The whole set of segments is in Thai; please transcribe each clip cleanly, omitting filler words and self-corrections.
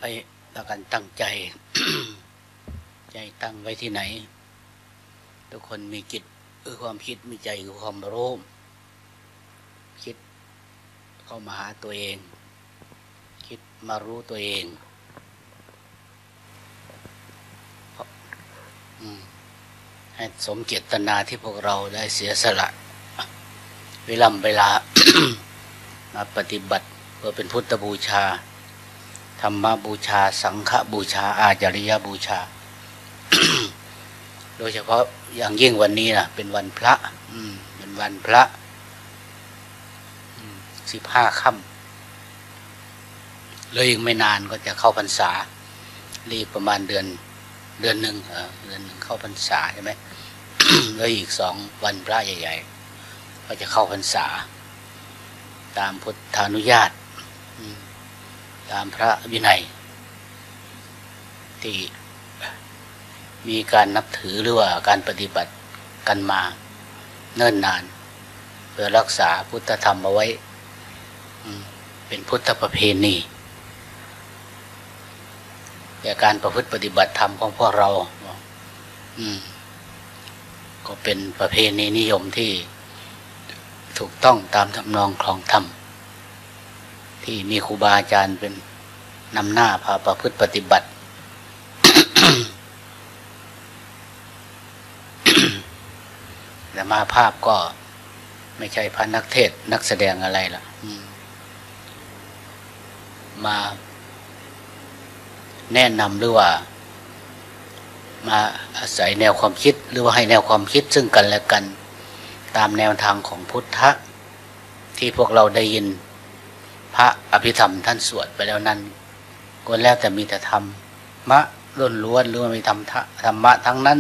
ไปแล้วกันตั้งใจ ใจตั้งไว้ที่ไหนทุกคนมีจิตคือความคิดมีใจคือความรู้คิดเข้ามาหาตัวเองคิดมารู้ตัวเองให้สมเจตนาที่พวกเราได้เสียสละเวลา มาปฏิบัติเพื่อเป็นพุทธบูชาธรรมบูชาสังฆบูชาอาจาริยบูชา โดยเฉพาะอย่างยิ่งวันนี้นะเป็นวันพระเป็นวันพระ15 ค่ำเลยอีกไม่นานก็จะเข้าพรรษารีบประมาณเดือนหนึ่งเข้าพรรษาใช่ไหม แล้วอีก2 วันพระใหญ่ๆก็จะเข้าพรรษาตามพุทธานุญาตตามพระวินัยที่มีการนับถือหรือว่าการปฏิบัติกันมาเนิ่นนานเพื่อรักษาพุทธธรรมเอาไว้เป็นพุทธประเพณีแต่การประพฤติปฏิบัติธรรมของพวกเราก็เป็นประเพณีนิยมที่ถูกต้องตามทำนองครองธรรมที่มีครูบาอาจารย์เป็นนำหน้าพาประพฤติปฏิบัติ แต่มาภาพก็ไม่ใช่พระนักเทศน์นักแสดงอะไรล่ะมาแนะนำหรือว่ามาอาศัยแนวความคิดหรือว่าให้แนวความคิดซึ่งกันและกันตามแนวทางของพุทธะที่พวกเราได้ยินพระอภิธรรมท่านสวดไปแล้วนั้นก็แล้วแต่มีแต่ธรรมะล้วนๆหรือว่ามีธรรมะทั้งนั้น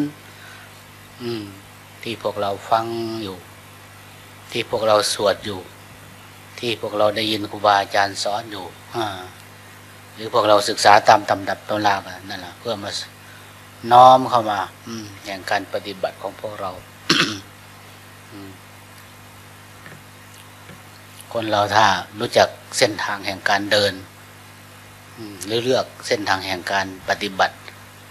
ที่พวกเราฟังอยู่ที่พวกเราสวดอยู่ที่พวกเราได้ยินครูบาอาจารย์สอนอยู่หรือพวกเราศึกษาตามตำรับตำรากันนั่นแหละเพื่อมาน้อมเข้ามาอย่างการปฏิบัติของพวกเรา คนเราถ้ารู้จักเส้นทางแห่งการเดินหรือเลือกเส้นทางแห่งการปฏิบัติ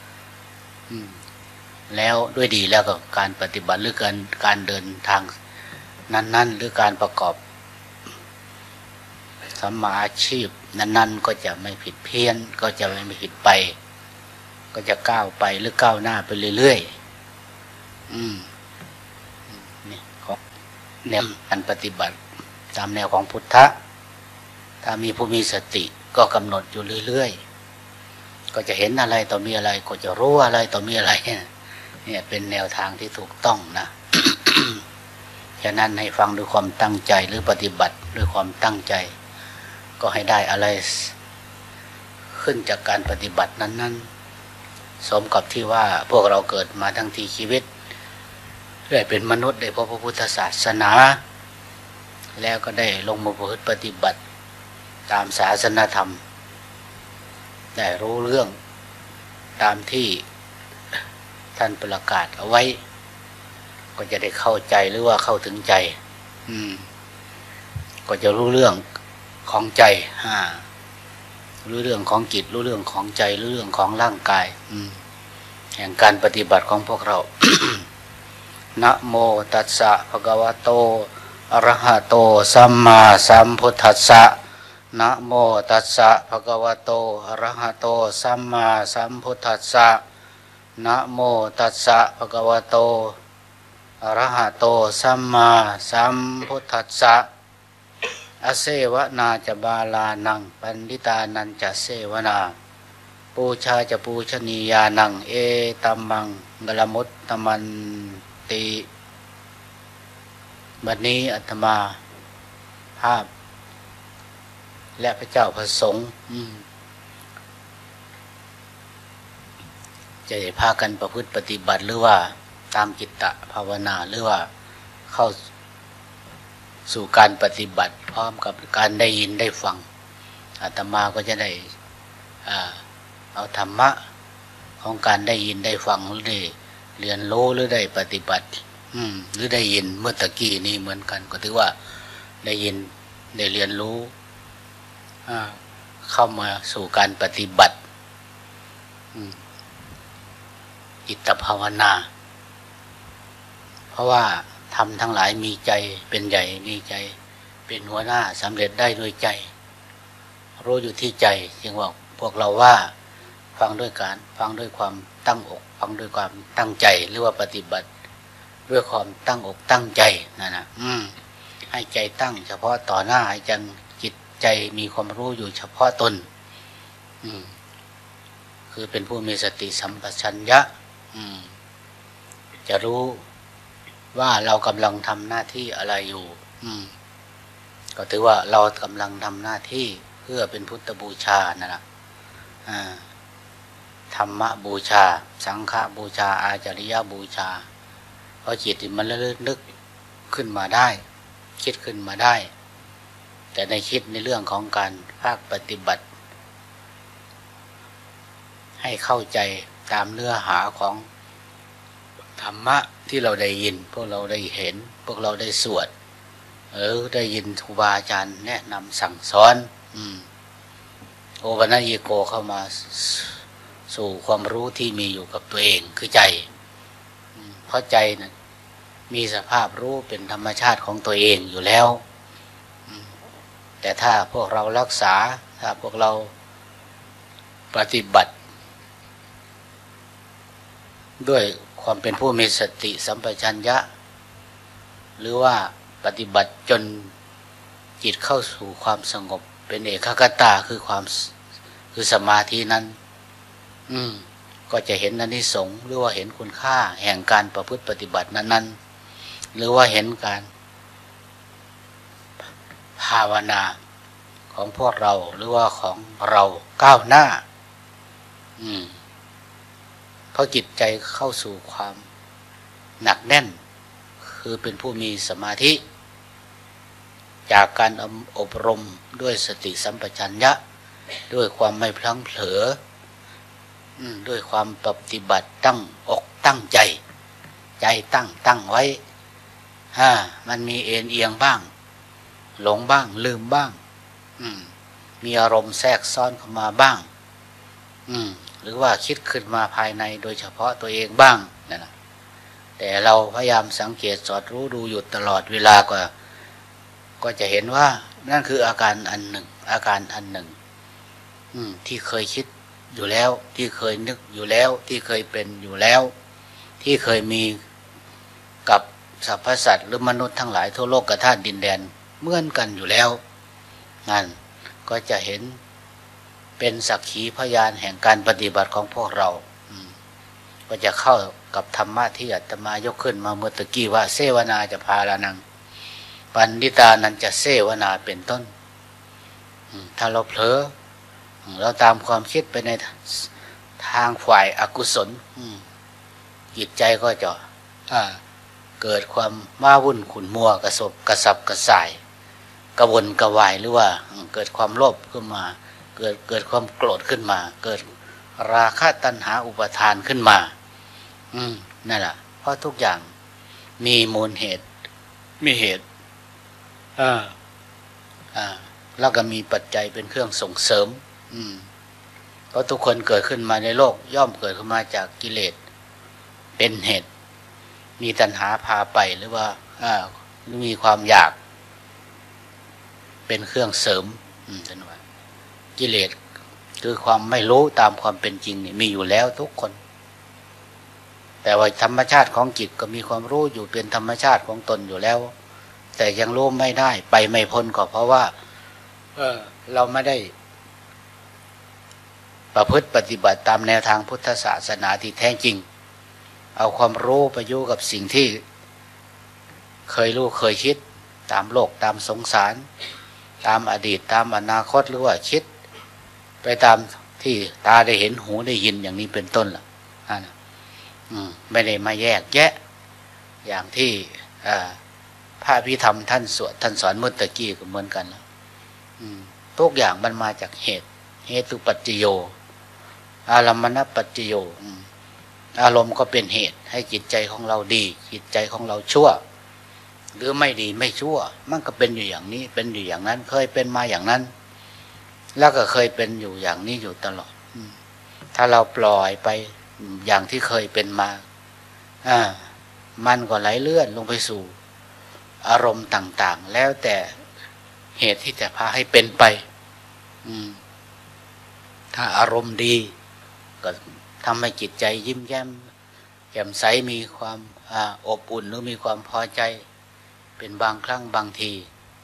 แล้วด้วยดีแล้วก็การปฏิบัติหรือการเดินทางนั้นๆหรือการประกอบสัมมาอาชีพนั้นๆก็จะไม่ผิดเพี้ยนก็จะไม่ผิดไปก็จะก้าวไปหรือก้าวหน้าไปเรื่อยๆนี่ของแนวการปฏิบัติตามแนวของพุทธะถ้ามีผู้มีสติก็กำหนดอยู่เรื่อยๆก็จะเห็นอะไรต่อมีอะไรก็จะรู้อะไรต่อมีอะไรเนี่ยเป็นแนวทางที่ถูกต้องนะ ฉะนั้นให้ฟังด้วยความตั้งใจหรือปฏิบัติด้วยความตั้งใจก็ให้ได้อะไรขึ้นจากการปฏิบัตินั้นๆสมกับที่ว่าพวกเราเกิดมาทั้งทีชีวิตได้เป็นมนุษย์ได้พบพระพุทธศาสนาแล้วก็ได้ลงมาประพฤติปฏิบัติตามศาสนธรรมได้รู้เรื่องตามที่ท่านประกาศเอาไว้ก็จะได้เข้าใจหรือว่าเข้าถึงใจก็จะรู้เรื่องของใจรู้เรื่องของจิตรู้เรื่องของใจรู้เรื่องของร่างกายแห่งการปฏิบัติของพวกเรา นะโมตัสสะภะคะวะโตอะระหะโตสัมมาสัมพุทธัสสะนะโมตัสสะภะคะวะโตอะระหะโตสัมมาสัมพุทธัสสะนะโมตัสสะภะคะวะโตอะระหะโตสัมมาสัมพุทธัสสะอเสวนาจะบาลานังปันดิตานันจะเสวนาปูชาจะปูชนียานังเอตัมมังกลมุตตมันติบัดนี้อาตมาภาพและพระเจ้าพระสงฆ์จะได้พากันประพฤติปฏิบัติหรือว่าตามจิตตภาวนาหรือว่าเข้าสู่การปฏิบัติพร้อมกับการได้ยินได้ฟังอาตมาก็จะได้เอาธรรมะของการได้ยินได้ฟังหรือได้เรียนรู้หรือได้ปฏิบัติหรือได้ยินเมื่อตะกี้นี้เหมือนกันก็ถือว่าได้ยินได้เรียนรู้เข้ามาสู่การปฏิบัติจิตภาวนาเพราะว่าทำทั้งหลายมีใจเป็นใหญ่มีใจเป็นหัวหน้าสำเร็จได้ด้วยใจรู้อยู่ที่ใจจึงว่าพวกเราว่าฟังด้วยการฟังด้วยความตั้งอกฟังด้วยความตั้งใจหรือว่าปฏิบัติด้วยความตั้งอกตั้งใจนั่นนะให้ใจตั้งเฉพาะต่อหน้าให้จังจิตใจมีความรู้อยู่เฉพาะตนคือเป็นผู้มีสติสัมปชัญญะจะรู้ว่าเรากำลังทำหน้าที่อะไรอยู่ก็ถือว่าเรากำลังทำหน้าที่เพื่อเป็นพุทธบูชานั่นแหละธรรมบูชาสังฆบูชาอาจาริยบูชาเพราะจิตมันระลึกนึกขึ้นมาได้คิดขึ้นมาได้แต่ในคิดในเรื่องของการภาคปฏิบัติให้เข้าใจตามเนื้อหาของธรรมะที่เราได้ยินพวกเราได้เห็นพวกเราได้สวดได้ยินครูบาอาจารย์แนะนำสั่งสอนโอปัญญิโกเข้ามาสู่ความรู้ที่มีอยู่กับตัวเองคือใจเพราะใจนะมีสภาพรู้เป็นธรรมชาติของตัวเองอยู่แล้วแต่ถ้าพวกเรารักษาถ้าพวกเราปฏิบัติด้วยความเป็นผู้มีสติสัมปชัญญะหรือว่าปฏิบัติจนจิตเข้าสู่ความสงบเป็นเอกคตาคือสมาธินั้นก็จะเห็นอานิสงส์หรือว่าเห็นคุณค่าแห่งการประพฤติปฏิบัตินั้นๆหรือว่าเห็นการภาวนาของพวกเราหรือว่าของเราก้าวหน้าเพราะจิตใจเข้าสู่ความหนักแน่นคือเป็นผู้มีสมาธิจากการอบรมด้วยสติสัมปชัญญะด้วยความไม่พลั้งเผลอด้วยความปฏิบัติตั้งอกตั้งใจใจตั้งไว้มันมีเอ็นเอียงบ้างหลงบ้างลืมบ้างมีอารมณ์แทรกซ้อนเข้ามาบ้างหรือว่าคิดขึ้นมาภายในโดยเฉพาะตัวเองบ้างนั่นแหละแต่เราพยายามสังเกตสอดรู้ดูอยู่ตลอดเวลาก็จะเห็นว่านั่นคืออาการอันหนึ่งที่เคยคิดอยู่แล้วที่เคยนึกอยู่แล้วที่เคยเป็นอยู่แล้วที่เคยมีกับสรรพสัตว์หรือมนุษย์ทั้งหลายทั่วโลกกธาตุดินแดนเหมือนกันอยู่แล้วนั่นก็จะเห็นเป็นสักขีพยานแห่งการปฏิบัติของพวกเราก็จะเข้ากับธรรมะที่อาตมายกขึ้นมาเมื่อตะกี้ว่าเสวนาจะพาลานังปันดิตานันจะเสวนาเป็นต้นถ้าเราเผลอเราตามความคิดไปในทางฝ่ายอกุศลจิตใจก็จะเกิดความม้าวุ่นขุ่นมัวกระสับกระส่ายกระวนกระวายหรือว่าเกิดความโลภขึ้นมาเกิดความโกรธขึ้นมาเกิดราคะตัณหาอุปทานขึ้นมานั่นแหละเพราะทุกอย่างมีมูลเหตุมีเหตุแล้วก็มีปัจจัยเป็นเครื่องส่งเสริมเพราะทุกคนเกิดขึ้นมาในโลกย่อมเกิดขึ้นมาจากกิเลสเป็นเหตุมีตัณหาพาไปหรือว่ามีความอยากเป็นเครื่องเสริมท่านว่ากิเลสคือความไม่รู้ตามความเป็นจริงนี่มีอยู่แล้วทุกคนแต่ว่าธรรมชาติของจิตก็มีความรู้อยู่เป็นธรรมชาติของตนอยู่แล้วแต่ยังรู้ไม่ได้ไปไม่พ้นก็เพราะว่าเราไม่ได้ประพฤติปฏิบัติตามแนวทางพุทธศาสนาที่แท้จริงเอาความรู้ไปอยู่กับสิ่งที่เคยรู้เคยคิดตามโลกตามสงสารตามอดีตตามอนาคตหรือว่าคิดไปตามที่ตาได้เห็นหูได้ยินอย่างนี้เป็นต้นล่ะไม่ได้มาแยกแยะอย่างที่พระอภิธรรมท่านสอนเมื่อตะกี้ก็เหมือนกันแล้วทุกอย่างมันมาจากเหตุปัจจโยอารมณปัจจโยอารมณ์ก็เป็นเหตุให้จิตใจของเราดีจิตใจของเราชั่วหรือไม่ดีไม่ชั่วมันก็เป็นอยู่อย่างนี้เป็นอยู่อย่างนั้นเคยเป็นมาอย่างนั้นแล้วก็เคยเป็นอยู่อย่างนี้อยู่ตลอดถ้าเราปล่อยไปอย่างที่เคยเป็นมามันก็ไหลเลื่อนลงไปสู่อารมณ์ต่างๆแล้วแต่เหตุที่จะพาให้เป็นไปถ้าอารมณ์ดีก็ทำให้จิตใจยิ้มแย้มแจ่มใสมีความอบอุ่นหรือมีความพอใจเป็นบางครั้งบางที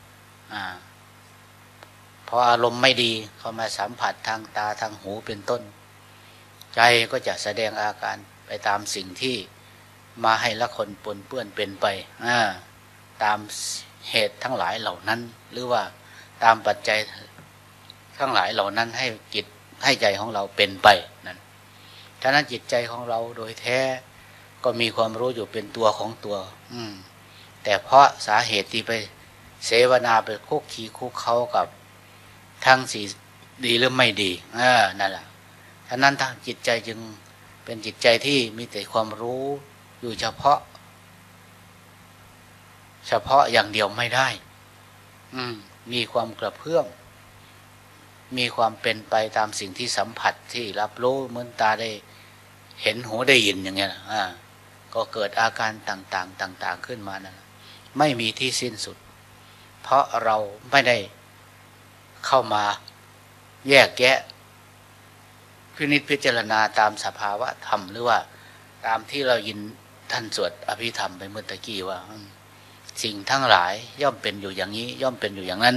พออารมณ์ไม่ดีเข้ามาสัมผัสทางตาทางหูเป็นต้นใจก็จะแสดงอาการไปตามสิ่งที่มาให้ละคนปนเปื้อนเป็นไปตามเหตุทั้งหลายเหล่านั้นหรือว่าตามปัจจัยทั้งหลายเหล่านั้นให้จิตให้ใจของเราเป็นไปนั่นฉะนั้นจิตใจของเราโดยแท้ก็มีความรู้อยู่เป็นตัวของตัวแต่เพราะสาเหตุที่ไปเสวนาไปคุกคีคุกเข้ากับทั้งสีดีหรือไม่ดีนั่นแหละฉะนั้นทางจิตใจจึงเป็นจิตใจที่มีแต่ความรู้อยู่เฉพาะอย่างเดียวไม่ได้มีความกระเพื่อมมีความเป็นไปตามสิ่งที่สัมผัสที่รับรู้เหมือนตาได้เห็นหูได้ยินอย่างเงี้ยก็เกิดอาการต่างๆขึ้นมานะไม่มีที่สิ้นสุดเพราะเราไม่ได้เข้ามาแยกแยะพินิจพิจารณาตามสภาวะธรรมหรือว่าตามที่เรายินท่านสวดอภิธรรมไปเมื่อตะกี้ว่าสิ่งทั้งหลายย่อมเป็นอยู่อย่างนี้ย่อมเป็นอยู่อย่างนั้น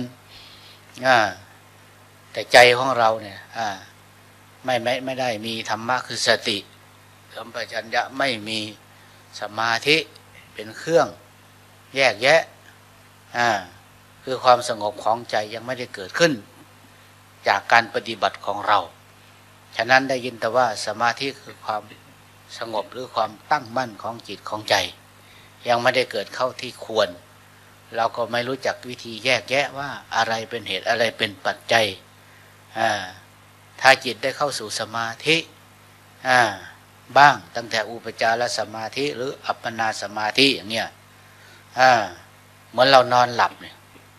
แต่ใจของเราเนี่ยไม่ได้มีธรรมะคือสติสัมปชัญญะไม่มีสมาธิเป็นเครื่องแยกแยะคือความสงบของใจยังไม่ได้เกิดขึ้นจากการปฏิบัติของเราฉะนั้นได้ยินแต่ว่าสมาธิคือความสงบหรือความตั้งมั่นของจิตของใจยังไม่ได้เกิดเข้าที่ควรเราก็ไม่รู้จักวิธีแยกแยะว่าอะไรเป็นเหตุอะไรเป็นปัจจัยถ้าจิตได้เข้าสู่สมาธิบ้างตั้งแต่อุปจารสมาธิหรืออัปปนาสมาธิอย่างเนี้ยเหมือนเรานอนหลับเนี่ย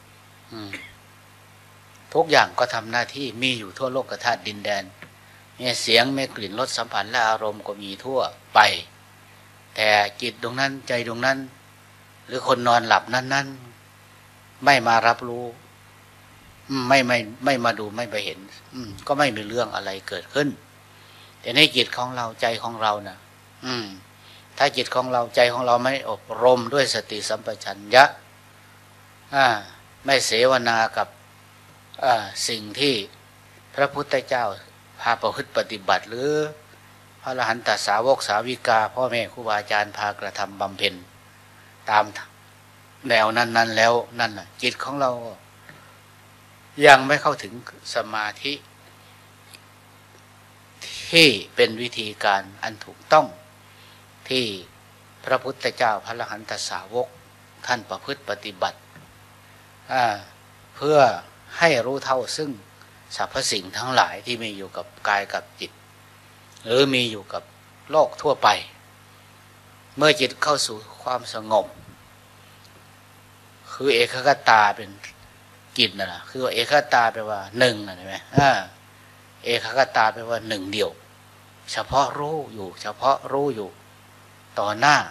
ทุกอย่างก็ทำหน้าที่มีอยู่ทั่วโลกธาตุดินแดนเนี่ยเสียงไม่กลิ่นรสสัมผัสและอารมณ์ก็มีทั่วไปแต่จิตดวงนั้นใจดวงนั้นหรือคนนอนหลับนั้นไม่มารับรู้ไม่มาดูไม่ไปเห็นก็ไม่มีเรื่องอะไรเกิดขึ้นแต่ในจิตของเราใจของเรานะถ้าจิตของเราใจของเราไม่อบรมด้วยสติสัมปชัญญะไม่เสวนากับสิ่งที่พระพุทธเจ้าพาประพฤติปฏิบัติหรือพระอรหันตสาวกสาวิกาพ่อแม่ครูบาอาจารย์พากระทำบำเพ็ญตามแนวนั้นแล้วนั่นน่ะจิตของเรายังไม่เข้าถึงสมาธิที่เป็นวิธีการอันถูกต้องที่พระพุทธเจ้าพระอรหันตสาวกท่านประพฤติปฏิบัติเพื่อให้รู้เท่าซึ่งสรรพสิ่งทั้งหลายที่มีอยู่กับกายกับจิตหรือมีอยู่กับโลกทั่วไปเมื่อจิตเข้าสู่ความสงบคือเอกคตาเป็นจิตนั่นแหละคือเอกคตาแปลว่าหนึ่งนะเห็นไหมเอกคตาแปลว่าหนึ่งเดียวเฉพาะรู้อยู่เฉพาะรู้อยู่ต่อหน้า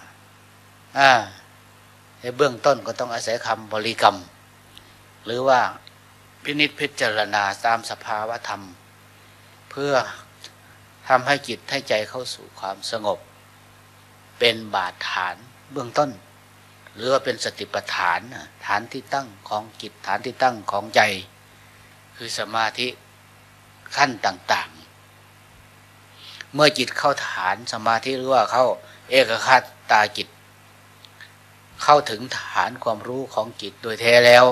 ในเบื้องต้นก็ต้องอาศัยคำบริกรรมหรือว่าพินิจพิจารณาตามสภาวะธรรมเพื่อทำให้จิตให้ใจเข้าสู่ความสงบเป็นบาดฐานเบื้องต้นหรือว่าเป็นสติปัฏฐานฐานที่ตั้งของจิตฐานที่ตั้งของใจคือสมาธิขั้นต่างๆเมื่อจิตเข้าฐานสมาธิหรือว่าเข้าเอกคตาจิตเข้าถึงฐานความรู้ของจิตโดยแท้แล้ว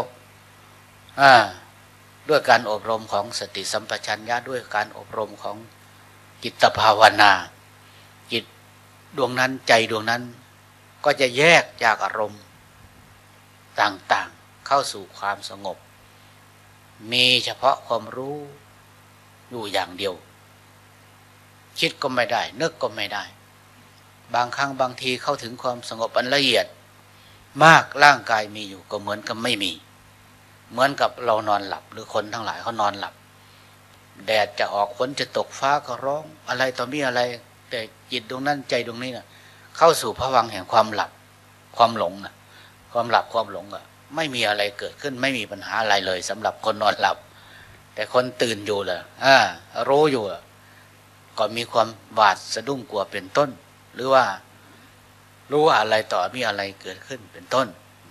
ด้วยการอบรมของสติสัมปชัญญะด้วยการอบรมของจิตภาวนาจิตดวงนั้นใจดวงนั้นก็จะแยกจากอารมณ์ต่างๆเข้าสู่ความสงบมีเฉพาะความรู้อยู่อย่างเดียวคิดก็ไม่ได้นึกก็ไม่ได้บางครั้งบางทีเข้าถึงความสงบอันละเอียดมากร่างกายมีอยู่ก็เหมือนกับไม่มีเหมือนกับเรานอนหลับหรือคนทั้งหลายเขานอนหลับแดดจะออกฝนจะตกฟ้าก็ร้องอะไรต่อมีอะไรแต่จิตดวงนั้นใจดวงนี้น่ะเข้าสู่ภวังค์แห่งความหลับความหลงน่ะความหลับความหลงอ่ะไม่มีอะไรเกิดขึ้นไม่มีปัญหาอะไรเลยสำหรับคนนอนหลับแต่คนตื่นอยู่ล่ะรู้อยู่ก็มีความหวาดสะดุ้งกลัวเป็นต้นหรือว่ารู้ว่าอะไรต่อมีอะไรเกิดขึ้นเป็นต้น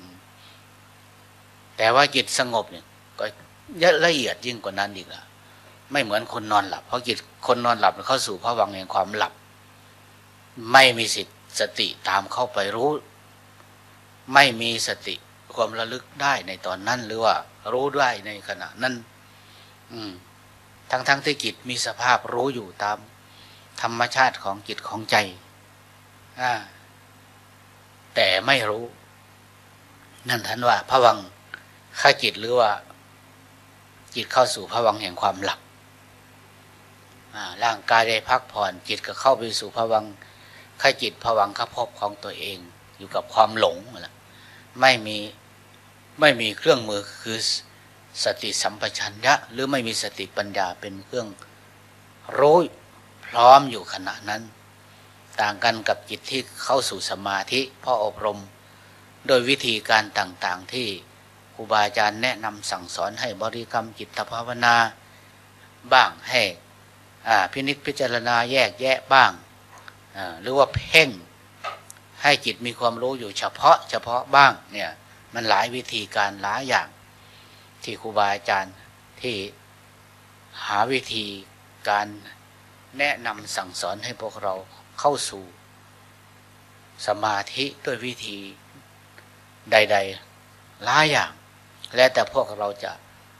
แต่ว่าจิตสงบเนี่ยก็ละเอียดยิ่งกว่านั้นอีกล่ะไม่เหมือนคนนอนหลับเพราะจิตคนนอนหลับเข้าสู่ภวังค์แห่งความหลับไม่มีสิทธิ์สติตามเข้าไปรู้ไม่มีสติความระลึกได้ในตอนนั้นหรือว่ารู้ได้ในขณะนั้นทั้งที่จิตมีสภาพรู้อยู่ตามธรรมชาติของจิตของใจแต่ไม่รู้นั่นท่านว่าภวังคจิตหรือว่าจิตเข้าสู่ภวังค์แห่งความหลับร่างกายได้พักผ่อนจิตก็เข้าไปสู่ภวังคจิตภวังคภพของตัวเองอยู่กับความหลงไม่มีเครื่องมือคือสติสัมปชัญญะหรือไม่มีสติปัญญาเป็นเครื่องรู้พร้อมอยู่ขณะนั้นต่างกันกับจิตที่เข้าสู่สมาธิเพราะอบรมโดยวิธีการต่างๆที่ครูบาอาจารย์แนะนำสั่งสอนให้บริกรรมจิตภาวนาบ้างให้พินิจพิจารณาแยกแยะบ้างหรือว่าเพ่งให้จิตมีความรู้อยู่เฉพาะบ้างเนี่ยมันหลายวิธีการหลายอย่างที่ครูบาอาจารย์ที่หาวิธีการแนะนำสั่งสอนให้พวกเราเข้าสู่สมาธิด้วยวิธีใดๆหลายอย่างและแต่พวกเราจะ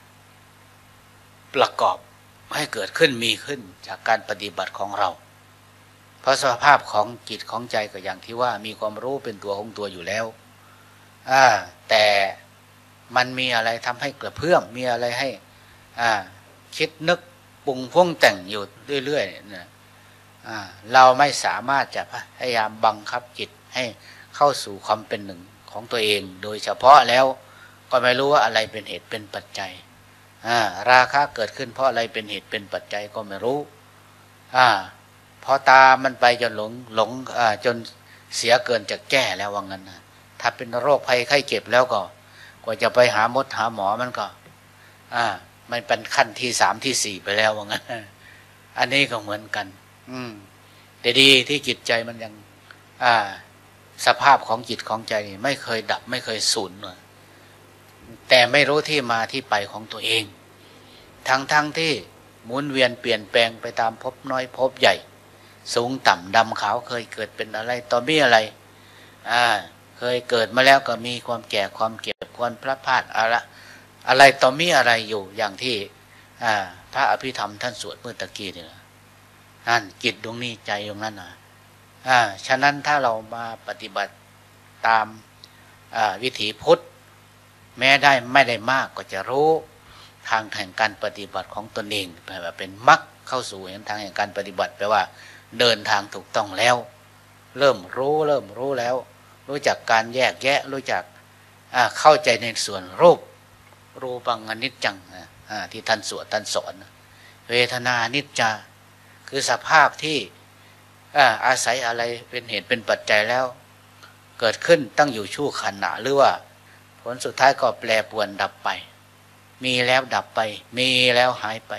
ประกอบให้เกิดขึ้นมีขึ้นจากการปฏิบัติของเราเพราะสภาพของจิตของใจก็อย่างที่ว่ามีความรู้เป็นตัวของตัวอยู่แล้วแต่มันมีอะไรทำให้กระเพื่อมมีอะไรให้คิดนึกปรุงพุ่งแต่งอยู่เรื่อยๆเนี่ยเราไม่สามารถจะพยายามบังคับจิตให้เข้าสู่ความเป็นหนึ่งของตัวเองโดยเฉพาะแล้วก็ไม่รู้ว่าอะไรเป็นเหตุเป็นปัจจัยราคะเกิดขึ้นเพราะอะไรเป็นเหตุเป็นปัจจัยก็ไม่รู้พอตามันไปจนหลงจนเสียเกินจะแก้แล้วว่างั้นนะถ้าเป็นโรคภัยไข้เจ็บแล้วก็กว่าจะไปหาหมอมันก็มันเป็นขั้นที่3ที่4ไปแล้วว่างั้นอันนี้ก็เหมือนกันแต่ดีที่จิตใจมันยังสภาพของจิตของใจไม่เคยดับไม่เคยสูญเลยแต่ไม่รู้ที่มาที่ไปของตัวเองทั้งที่หมุนเวียนเปลี่ยนแปลงไปตามภพน้อยภพใหญ่สูงต่ำดำขาวเคยเกิดเป็นอะไรต่อมีอะไรเคยเกิดมาแล้วก็มีความแก่ความเก็บความพลัดพรากอะไรต่อมีอะไรอยู่อย่างที่พระอภิธรรมท่านสวดเมื่อตะกี้นี่นั่นจิตดวงนี้ใจดวงนั้นฉะนั้นถ้าเรามาปฏิบัติตามวิถีพุทธแม้ไม่ได้มากก็จะรู้ทางแห่งการปฏิบัติของตนเองแปลว่าเป็นมรรคเข้าสู่ทางแห่งการปฏิบัติแปลว่าเดินทางถูกต้องแล้วเริ่มรู้แล้วรู้จักการแยกแยะรู้จักเข้าใจในส่วนรูปังอนิจจังที่ท่านสวดท่านสอนเวทนานิจจาคือสภาพที่อาศัยอะไรเป็นเหตุเป็นปัจจัยแล้วเกิดขึ้นตั้งอยู่ชั่วขณะหรือว่าผลสุดท้ายก็แปรปรวนดับไปมีแล้วดับไปมีแล้วหายไป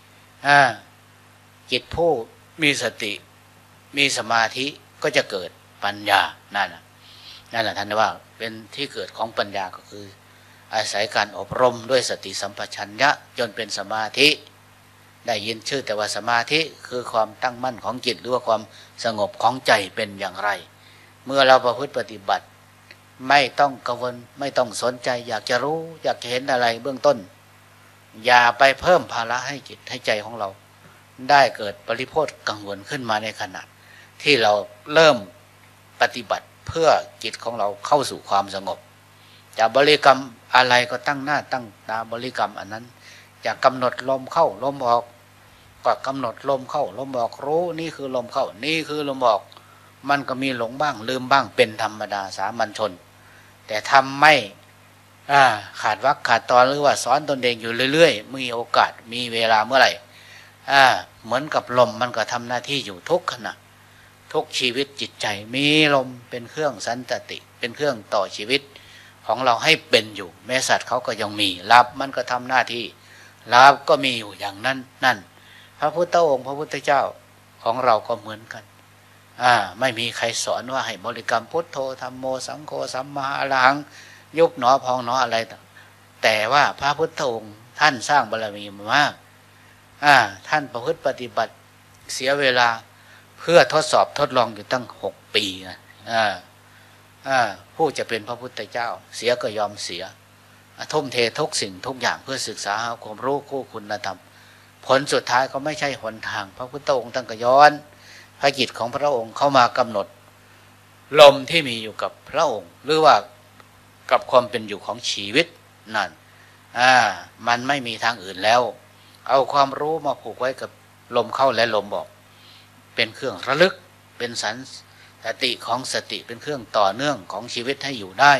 จิตผู้มีสติมีสมาธิก็จะเกิดปัญญานั่นแหละท่านว่าเป็นที่เกิดของปัญญาก็คืออาศัยการอบรมด้วยสติสัมปชัญญะจนเป็นสมาธิได้ยินชื่อแต่ว่าสมาธิคือความตั้งมั่นของจิตหรือว่าความสงบของใจเป็นอย่างไรเมื่อเราประพฤติปฏิบัติไม่ต้องกังวลไม่ต้องสนใจอยากจะรู้อยากจะเห็นอะไรเบื้องต้นอย่าไปเพิ่มภาระให้จิตให้ใจของเราได้เกิดปริโภทกังวลขึ้นมาในขณะที่เราเริ่มปฏิบัติเพื่อจิตของเราเข้าสู่ความสงบจะบริกรรมอะไรก็ตั้งหน้าตั้งตาบริกรรมอันนั้นจะกำหนดลมเข้าลมออกก็กำหนดลมเข้าลมออกรู้นี่คือลมเข้านี่คือลมออกมันก็มีหลงบ้างลืมบ้างเป็นธรรมดาสามัญชนแต่ทำไม่ขาดวรรคขาดตอนหรือว่าสอนตนเองอยู่เรื่อยๆมีโอกาสมีเวลาเมื่อไหร่เหมือนกับลมมันก็ทำหน้าที่อยู่ทุกขณะทุกชีวิตจิตใจมีลมเป็นเครื่องสันตติเป็นเครื่องต่อชีวิตของเราให้เป็นอยู่แม้สัตว์เขาก็ยังมีหลับมันก็ทำหน้าที่หลับก็มีอยู่อย่างนั้นนั่นพระพุทธองค์พระพุทธเจ้าของเราก็เหมือนกันไม่มีใครสอนว่าให้บริกรรมพุทโธธัมโมสังโฆสัมมาอรหังยุบหนอพองหนออะไรแต่ว่าพระพุทธองค์ท่านสร้างบารมีมามากท่านประพฤติปฏิบัติเสียเวลาเพื่อทดสอบทดลองอยู่ตั้ง6 ปีนะผู้จะเป็นพระพุทธเจ้าเสียก็ยอมเสียทุ่มเททุกสิ่งทุกอย่างเพื่อศึกษาหาความรู้คู่คุณธรรมผลสุดท้ายก็ไม่ใช่หนทางพระพุทธองค์ตั้งก็ย้อนพระกิจของพระองค์เข้ามากำหนดลมที่มีอยู่กับพระองค์หรือว่ากับความเป็นอยู่ของชีวิตนั่นมันไม่มีทางอื่นแล้วเอาความรู้มาผูกไว้กับลมเข้าและลมออกเป็นเครื่องระลึกเป็นสันสติของสติเป็นเครื่องต่อเนื่องของชีวิตให้อยู่ได้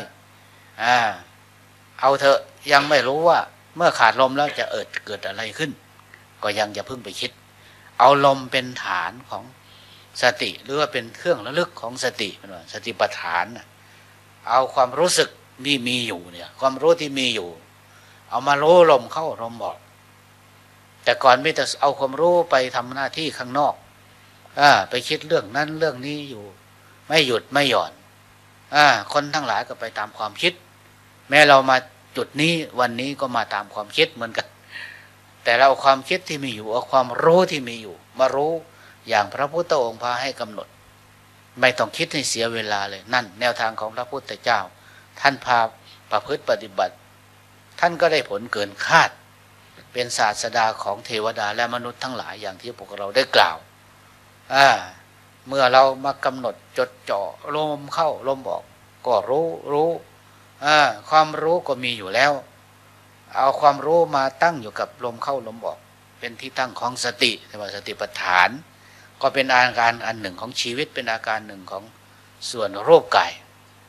เอาเถอะยังไม่รู้ว่าเมื่อขาดลมแล้วจะเกิดอะไรขึ้นก็ยังอย่าเพิ่งไปคิดเอาลมเป็นฐานของสติหรือว่าเป็นเครื่องระลึกของสติเป็นว่าสติปัฏฐานเอาความรู้สึกที่มีอยู่เนี่ยความรู้ที่มีอยู่เอามารู้ลมเข้าลมออกแต่ก่อนไม่แต่เอาความรู้ไปทำหน้าที่ข้างนอกไปคิดเรื่องนั้นเรื่องนี้อยู่ไม่หยุดไม่หย่อนคนทั้งหลายก็ไปตามความคิดแม้เรามาจุดนี้วันนี้ก็มาตามความคิดเหมือนกันแต่เราเอาความคิดที่มีอยู่เอาความรู้ที่มีอยู่มารู้อย่างพระพุทธองค์พาให้กำหนดไม่ต้องคิดให้เสียเวลาเลยนั่นแนวทางของพระพุทธเจ้าท่านพาประพฤติปฏิบัติท่านก็ได้ผลเกินคาดเป็นศาสดาของเทวดาและมนุษย์ทั้งหลายอย่างที่พวกเราได้กล่าวเมื่อเรามากำหนดจดจ่อลมเข้าลมออกก็รู้ความรู้ก็มีอยู่แล้วเอาความรู้มาตั้งอยู่กับลมเข้าลมออกเป็นที่ตั้งของสติเรียกว่าสติปัฏฐานก็เป็นอาการอันหนึ่งของชีวิตเป็นอาการหนึ่งของส่วนรูปกาย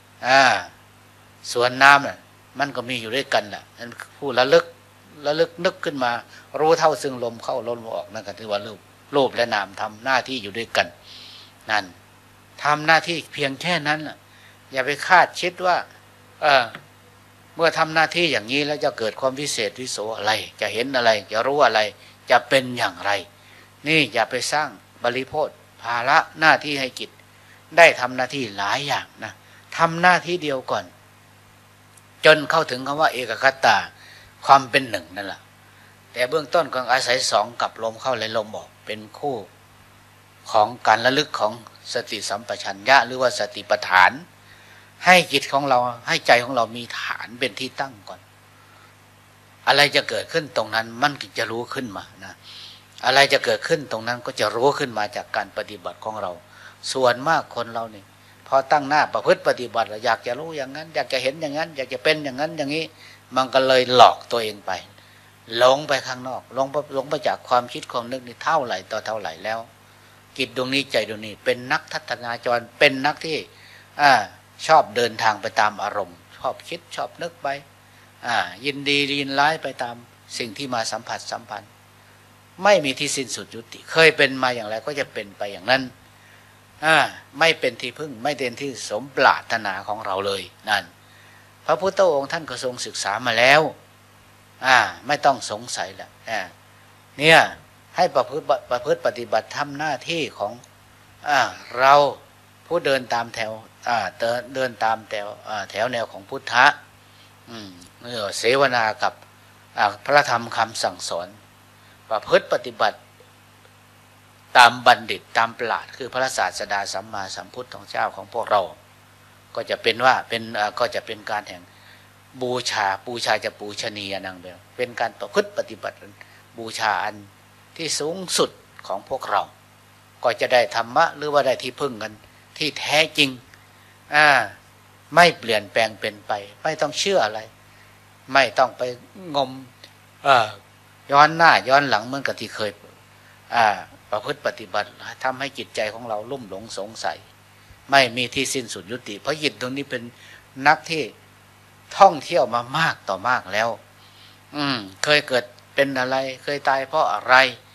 ส่วนน้ำน่ะมันก็มีอยู่ด้วยกันแหละนั่นผู้ระลึกนึกขึ้นมารู้เท่าซึ่งลมเข้าลมออกนั่นก็ถือว่ารูปและนามทำหน้าที่อยู่ด้วยกันนั่นทำหน้าที่เพียงแค่นั้นล่ะอย่าไปคาดคิดว่าเมื่อทำหน้าที่อย่างนี้แล้วจะเกิดความวิเศษวิโสอะไรจะเห็นอะไรจะรู้อะไรจะเป็นอย่างไรนี่อย่าไปสร้างบริโภคภาระหน้าที่ให้กิจได้ทำหน้าที่หลายอย่างนะทำหน้าที่เดียวก่อนจนเข้าถึงคำว่าเอกคตาความเป็นหนึ่งนั่นแหละแต่เบื้องต้นก็อาศัยสองกับลมเข้าและลมออกเป็นคู่ของการระลึกของสติสัมปชัญญะหรือว่าสติปัฏฐานให้จิตของเราให้ใจของเรามีฐานเป็นที่ตั้งก่อนอะไรจะเกิดขึ้นตรงนั้นมันก็จะรู้ขึ้นมานะอะไรจะเกิดขึ้นตรงนั้นก็จะรู้ขึ้นมาจากการปฏิบัติของเราส่วนมากคนเราเนี่ยพอตั้งหน้าประพฤติปฏิบัติอยากจะรู้อย่างนั้นอยากจะเห็นอย่างนั้นอยากจะเป็นอย่างนั้นอย่างนี้มันก็เลยหลอกตัวเองไปหลงไปข้างนอกหลงไปจากความคิดความนึกนี่เท่าไหร่ต่อเท่าไหร่แล้วจิตดวงนี้ใจดวงนี้เป็นนักทัศนาจรเป็นนักที่ชอบเดินทางไปตามอารมณ์ชอบคิดชอบนึกไปยินดียินร้ายไปตามสิ่งที่มาสัมผัสสัมพันธ์ไม่มีที่สิ้นสุดยุติเคยเป็นมาอย่างไรก็จะเป็นไปอย่างนั้นไม่เป็นที่พึ่งไม่เป็นที่สมปรารถนาของเราเลยนั่นพระพุทธองค์ท่านก็ทรงศึกษามาแล้วไม่ต้องสงสัยแล้วเนี่ยให้ประพฤติปฏิบัติทำหน้าที่ของเราผู้เดินตามแถวเดินตามแถวแนวของพุทธะเสวนากับพระธรรมคำสั่งสอนประพฤติปฏิบัติตามบัณฑิตตามปราชญ์คือพระศาสดาสัมมาสัมพุทธของเจ้าของพวกเราก็จะเป็นว่าก็จะเป็นการแห่งบูชาจะปูชนียนังแบบเป็นการประพฤติปฏิบัติบูชาอันที่สูงสุดของพวกเราก็จะได้ธรรมะหรือว่าได้ที่พึ่งกันที่แท้จริงไม่เปลี่ยนแปลงเป็นไปไม่ต้องเชื่ออะไรไม่ต้องไปงมย้อนหน้าย้อนหลังเหมือนกับที่เคยประพฤติปฏิบัติทำให้จิตใจของเราลุ่มหลงสงสัยไม่มีที่สิ้นสุดยุติเพราะจิตตรงนี้เป็นนักที่ท่องเที่ยวมามากต่อมากแล้วเคยเกิดเป็นอะไรเคยตายเพราะอะไร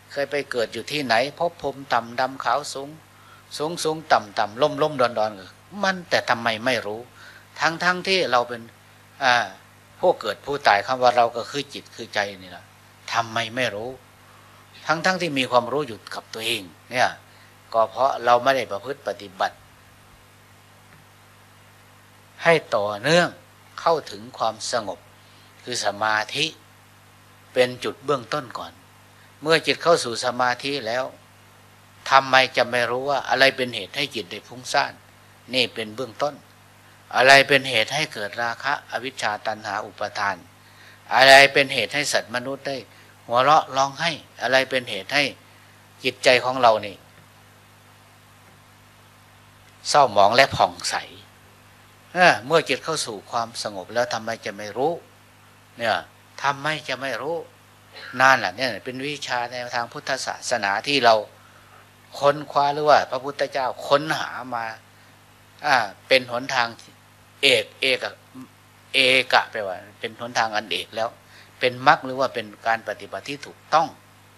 เคยไปเกิดอยู่ที่ไหนภพภูมิต่ำดำขาวสูงสูงต่ำต่ำล่มดอนมันแต่ทำไมไม่รู้ทั้งที่เราเป็นผู้เกิดผู้ตายคำว่าเราก็คือจิตคือใจนี่แหละทำไมไม่รู้ทั้งที่มีความรู้อยู่กับตัวเองเนี่ยก็เพราะเราไม่ได้ประพฤติปฏิบัติให้ต่อเนื่องเข้าถึงความสงบคือสมาธิเป็นจุดเบื้องต้นก่อนเมื่อจิตเข้าสู่สมาธิแล้วทำไมจะไม่รู้ว่าอะไรเป็นเหตุให้จิตได้ฟุ้งซ่านนี่เป็นเบื้องต้นอะไรเป็นเหตุให้เกิดราคะอวิชชาตัณหาอุปาทานอะไรเป็นเหตุให้สัตว์มนุษย์ได้หัวเราะร้องไห้อะไรเป็นเหตุให้จิตใจของเรานี่เศร้าหมองและผ่องใสเมื่อจิตเข้าสู่ความสงบแล้วทำไมจะไม่รู้เนี่ยทำไมจะไม่รู้นั่นแหละเนี่ยเป็นวิชาในทางพุทธศาสนาที่เราค้นคว้าหรือว่าพระพุทธเจ้าค้นหามาเป็นหนทางเอกะแปลว่าเป็นหนทางอันเอกแล้วเป็นมรรคหรือว่าเป็นการปฏิบัติที่ถูกต้อง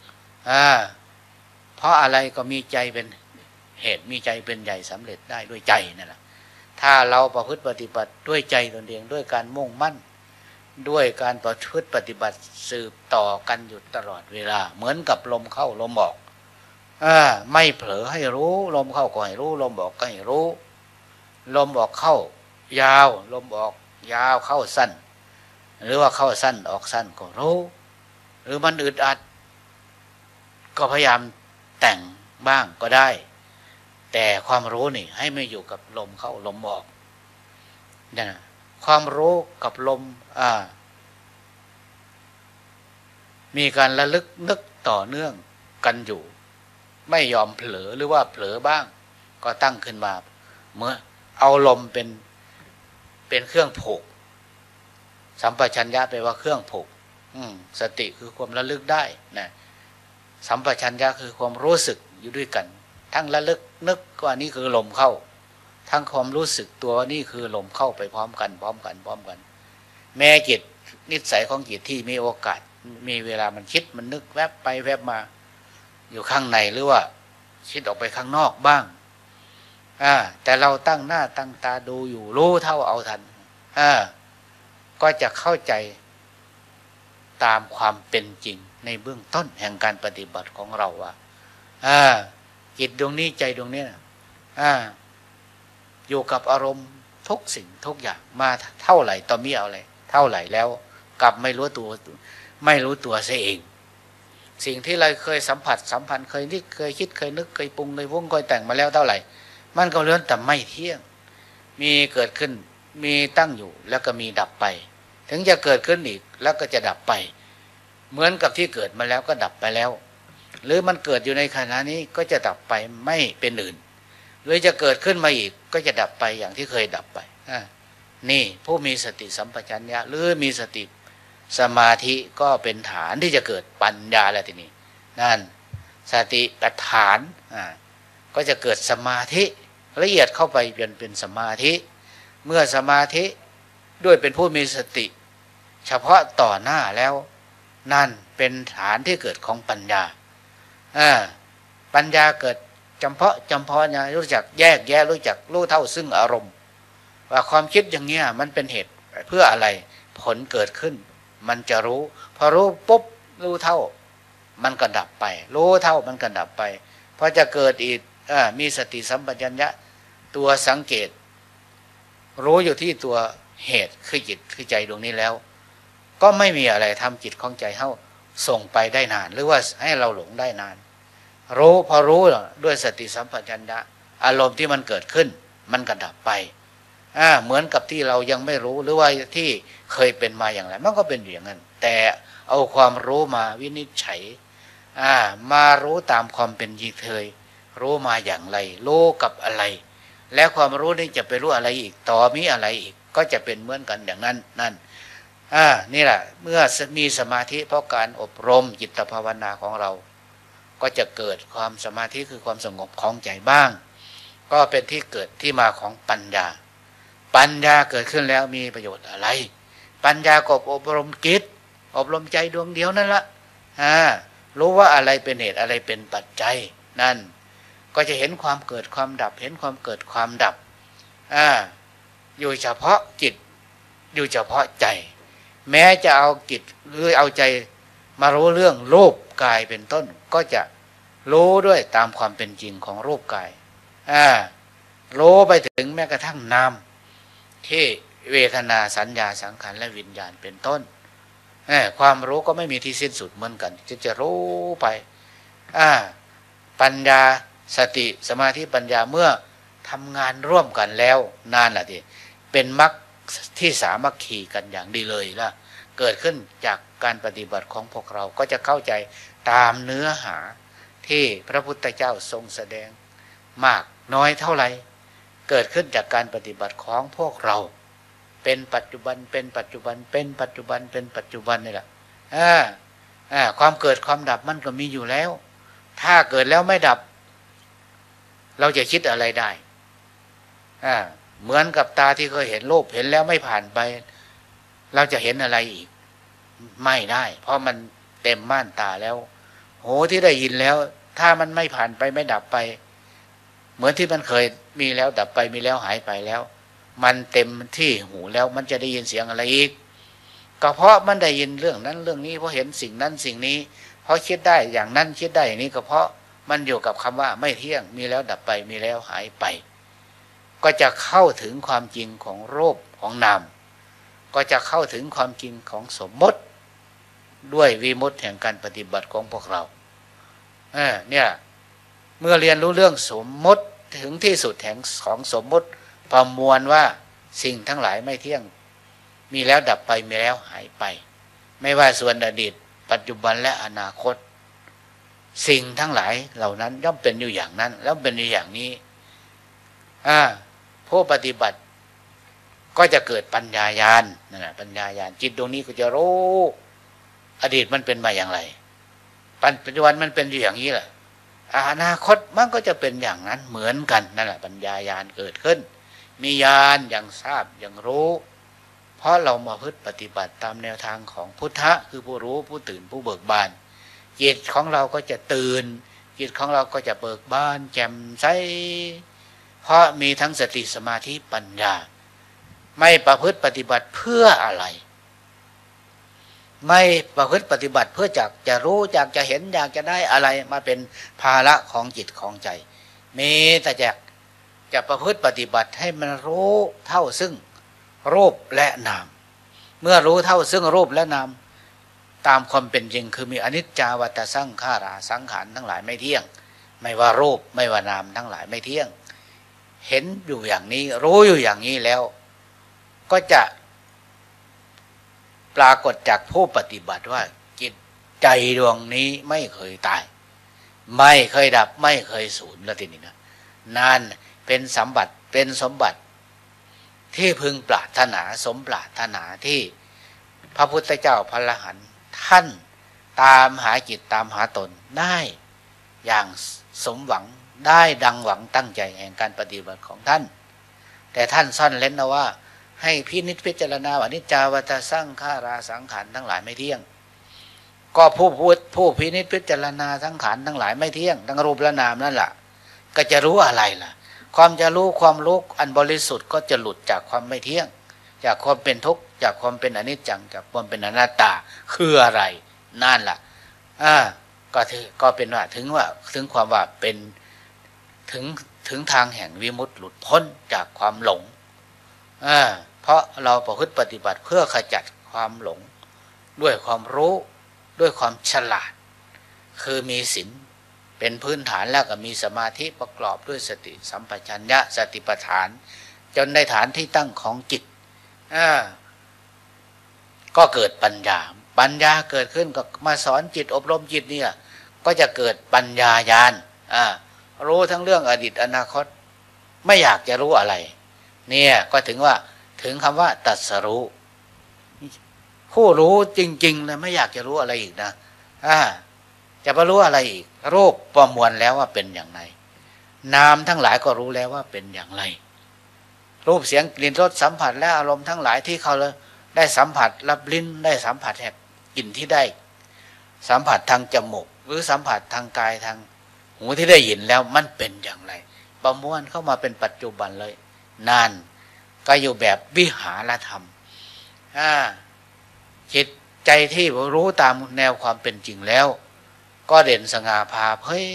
เพราะอะไรก็มีใจเป็นเหตุมีใจเป็นใหญ่สำเร็จได้ด้วยใจนั่นแหละถ้าเราประพฤติปฏิบัติด้วยใจตนเองด้วยการมุ่งมั่นด้วยการประพฤติปฏิบัติสืบต่อกันอยู่ตลอดเวลาเหมือนกับลมเข้าลมออกไม่เผลอให้รู้ลมเข้าก็ให้รู้ลมออกก็ให้รู้ลมออกเข้ายาวลมออกยาวเข้าสั้นหรือว่าเข้าสั้นออกสั้นก็รู้หรือมันอึดอัดก็พยายามแต่งบ้างก็ได้แต่ความรู้นี่ให้ไม่อยู่กับลมเข้าลมออกนั่นความรู้กับลมมีการระลึกนึกต่อเนื่องกันอยู่ไม่ยอมเผลอหรือว่าเผลอบ้างก็ตั้งขึ้นมาเมื่อเอาลมเป็นเครื่องผูกสัมปชัญญะแปลว่าเครื่องผูกสติคือความระลึกได้นะสัมปชัญญะคือความรู้สึกอยู่ด้วยกันทั้งระลึกนึกว่านี่คือลมเข้าทั้งความรู้สึกตัวว่านี่คือลมเข้าไปพร้อมกันแม้จิตนิสัยของจิตที่มีโอกาสมีเวลามันคิดมันนึกแวบไปแวบมาอยู่ข้างในหรือว่าคิดออกไปข้างนอกบ้างแต่เราตั้งหน้าตั้งตาดูอยู่รู้เท่าเอาทันก็จะเข้าใจตามความเป็นจริงในเบื้องต้นแห่งการปฏิบัติของเราว่าจิตดวงนี้ใจดวงนี้อยู่กับอารมณ์ทุกสิ่งทุกอย่างมาเท่าไหร่ต่อมีอะไรเท่าไหร่แล้วกลับไม่รู้ตัวเสียเองสิ่งที่เราเคยสัมพันธ์เคยคิดเคยนึกเคยปรุงเคยฟุ้งเคยแต่งมาแล้วเท่าไหร่มันก็ล้วนแต่ไม่เที่ยงมีเกิดขึ้นมีตั้งอยู่แล้วก็มีดับไปถึงจะเกิดขึ้นอีกแล้วก็จะดับไปเหมือนกับที่เกิดมาแล้วก็ดับไปแล้วหรือมันเกิดอยู่ในขณะนี้ก็จะดับไปไม่เป็นอื่นหรือจะเกิดขึ้นมาอีกก็จะดับไปอย่างที่เคยดับไปนี่ผู้มีสติสัมปชัญญะหรือมีสติสมาธิก็เป็นฐานที่จะเกิดปัญญาแล้วทีนี้นั่นสติปัฏฐานก็จะเกิดสมาธิละเอียดเข้าไปเป็นสมาธิเมื่อสมาธิด้วยเป็นผู้มีสติเฉพาะต่อหน้าแล้วนั่นเป็นฐานที่เกิดของปัญญาปัญญาเกิดจำเพาะนะรู้จักแยกแยะรู้จักรู้เท่าซึ่งอารมณ์ว่าความคิดอย่างเงี้ยมันเป็นเหตุเพื่ออะไรผลเกิดขึ้นมันจะรู้พอรู้ปุ๊บรู้เท่ามันก็ดับไปรู้เท่ามันก็ดับไปพอจะเกิดอีกมีสติสัมปชัญญะตัวสังเกตรู้อยู่ที่ตัวเหตุคือจิตคือใจดวงนี้แล้วก็ไม่มีอะไรทำจิตของใจเฮาส่งไปได้นานหรือว่าให้เราหลงได้นานรู้พอรู้ด้วยสติสัมปชัญญะอารมณ์ที่มันเกิดขึ้นมันก็ดับไปเหมือนกับที่เรายังไม่รู้หรือว่าที่เคยเป็นมาอย่างไรมันก็เป็นอย่างนั้นแต่เอาความรู้มาวินิจฉัยมารู้ตามความเป็นจริงเคยรู้มาอย่างไรรู้กับอะไรแล้วความรู้นี้จะไปรู้อะไรอีกต่อมีอะไรอีกก็จะเป็นเหมือนกันอย่างนั้นนั่นนี่แหละเมื่อมีสมาธิเพราะการอบรมจิตภาวนาของเราก็จะเกิดความสมาธิคือความสงบของใจบ้างก็เป็นที่เกิดที่มาของปัญญาเกิดขึ้นแล้วมีประโยชน์อะไรปัญญาก็อบรมจิตอบรมใจดวงเดียวนั่นละรู้ว่าอะไรเป็นเหตุอะไรเป็นปัจจัยนั่นก็จะเห็นความเกิดความดับเห็นความเกิดความดับอยู่เฉพาะจิตอยู่เฉพาะใจแม้จะเอาจิตหรือเอาใจมารู้เรื่องรูปกายเป็นต้นก็จะรู้ด้วยตามความเป็นจริงของรูปกายรู้ไปถึงแม้กระทั่งนามที่เวทนาสัญญาสังขารและวิญญาณเป็นต้นความรู้ก็ไม่มีที่สิ้นสุดเหมือนกันจะรู้ไปปัญญาสติสมาธิปัญญาเมื่อทำงานร่วมกันแล้วนั่นแหละที่เป็นมรรคที่สามัคคีกันอย่างดีเลยล่ะเกิดขึ้นจากการปฏิบัติของพวกเราก็จะเข้าใจตามเนื้อหาที่พระพุทธเจ้าทรงแสดงมากน้อยเท่าไหร่เกิดขึ้นจากการปฏิบัติของพวกเราเป็นปัจจุบันเป็นปัจจุบันเป็นปัจจุบันเป็นปัจจุบันนี่แหละความเกิดความดับมันก็มีอยู่แล้วถ้าเกิดแล้วไม่ดับเราจะคิดอะไรได้เหมือนกับตาที่เคยเห็นรูปเห็นแล้วไม่ผ่านไปเราจะเห็นอะไรอีกไม่ได้เพราะมันเต็มม่านตาแล้วหูที่ได้ยินแล้วถ้ามันไม่ผ่านไปไม่ดับไปเหมือนที่มันเคยมีแล้วดับไปมีแล้วหายไปแล้วมันเต็มที่หูแล้วมันจะได้ยินเสียงอะไรอีกก็เพราะมันได้ยินเรื่องนั้นเรื่องนี้เพราะเห็นสิ่งนั้นสิ่งนี้เพราะคิดได้อย่างนั้นคิดได้อย่างนี้ก็เพราะมันอยู่กับคำว่าไม่เที่ยงมีแล้วดับไปมีแล้วหายไปก็จะเข้าถึงความจริงของรูปของนามก็จะเข้าถึงความจริงของสมมติด้วยวิมุตติแห่งการปฏิบัติของพวกเราเนี่ยเมื่อเรียนรู้เรื่องสมมติถึงที่สุดแห่งของสมมติประมวลว่าสิ่งทั้งหลายไม่เที่ยงมีแล้วดับไปมีแล้วหายไปไม่ว่าส่วนอดีตปัจจุบันและอนาคตสิ่งทั้งหลายเหล่านั้นย่อมเป็นอยู่อย่างนั้นแล้วเป็นอยู่อย่างนี้ผู้ปฏิบัติก็จะเกิดปัญญาญาณนั่นแหละปัญญาญาณจิตดวงนี้ก็จะรู้อดีตมันเป็นมาอย่างไรปัจจุบันมันเป็นอยู่อย่างนี้แหละอนาคตมันก็จะเป็นอย่างนั้นเหมือนกันนั่นแหละปัญญาญาณเกิดขึ้นมีญาณอย่างทราบอย่างรู้เพราะเรามาพึ่งปฏิบัติตามแนวทางของพุทธะคือผู้รู้ผู้ตื่นผู้เบิกบานจิตของเราก็จะตื่นจิตของเราก็จะเบิกบานแจ่มใสเพราะมีทั้งสติสมาธิปัญญาไม่ประพฤติปฏิบัติเพื่ออะไรไม่ประพฤติปฏิบัติเพื่อจะรู้อยากจะเห็นอยากจะได้อะไรมาเป็นภาระของจิตของใจมีแต่จะประพฤติปฏิบัติให้มันรู้เท่าซึ่งรูปและนามเมื่อรู้เท่าซึ่งรูปและนามตามความเป็นจริงคือมีอนิจจาวัฏสังขาราสังขารทั้งหลายไม่เที่ยงไม่ว่ารูปไม่ว่านามทั้งหลายไม่เที่ยงเห็นอยู่อย่างนี้รู้อยู่อย่างนี้แล้วก็จะปรากฏจากผู้ปฏิบัติว่าจิตใจดวงนี้ไม่เคยตายไม่เคยดับไม่เคยสูญแล้วทีนี้นะนั่นเป็นสมบัติที่พึงปรารถนาสมปรารถนาที่พระพุทธเจ้าพระอรหันต์ท่านตามหาจิตตามหาตนได้อย่างสมหวังได้ดังหวังตั้งใจแห่งการปฏิบัติของท่านแต่ท่านซ่อนเล้นเอาว่าให้พิจารณาอนิจจาวัฏสังขาราสังขารทั้งหลายไม่เที่ยงก็ผู้พิจารณาสังขารทั้งหลายไม่เที่ยงทั้งรูปและนามนั่นแหละก็จะรู้อะไรล่ะความจะรู้ความรู้อันบริสุทธิ์ก็จะหลุดจากความไม่เที่ยงจากความเป็นทุกข์จากความเป็นอนิจจังจากความเป็นอนัตตาคืออะไรนั่นล่ะก็เป็นว่าถึงความว่าเป็นถึงทางแห่งวิมุตติหลุดพ้นจากความหลงเพราะเราประพฤติปฏิบัติเพื่อขจัดความหลงด้วยความรู้ด้วยความฉลาดคือมีศีลเป็นพื้นฐานแล้วก็มีสมาธิประกอบด้วยสติสัมปชัญญะสติปัฏฐานจนได้ฐานที่ตั้งของจิตก็เกิดปัญญาเกิดขึ้นก็มาสอนจิตอบรมจิตเนี่ยก็จะเกิดปัญญาญาณรู้ทั้งเรื่องอดีตอนาคตไม่อยากจะรู้อะไรเนี่ยก็ถึงคำว่าตรัสรู้ผู้รู้จริงๆเลยไม่อยากจะรู้อะไรอีกนะจะมารู้อะไรอีกรูปประมวลแล้วว่าเป็นอย่างไรนามทั้งหลายก็รู้แล้วว่าเป็นอย่างไรรูปเสียงกลิ่นรสสัมผัสและอารมณ์ทั้งหลายที่เขาได้สัมผัสรับลิ้นได้สัมผัสแห่งกลิ่นที่ได้สัมผัสทางจมูกหรือสัมผัสทางกายทางหูที่ได้ยินแล้วมันเป็นอย่างไรประมวลเข้ามาเป็นปัจจุบันเลยนั่นก็อยู่แบบวิหารธรรมจิตใจที่รู้ตามแนวความเป็นจริงแล้วก็เด่นสง่าผ่าเผย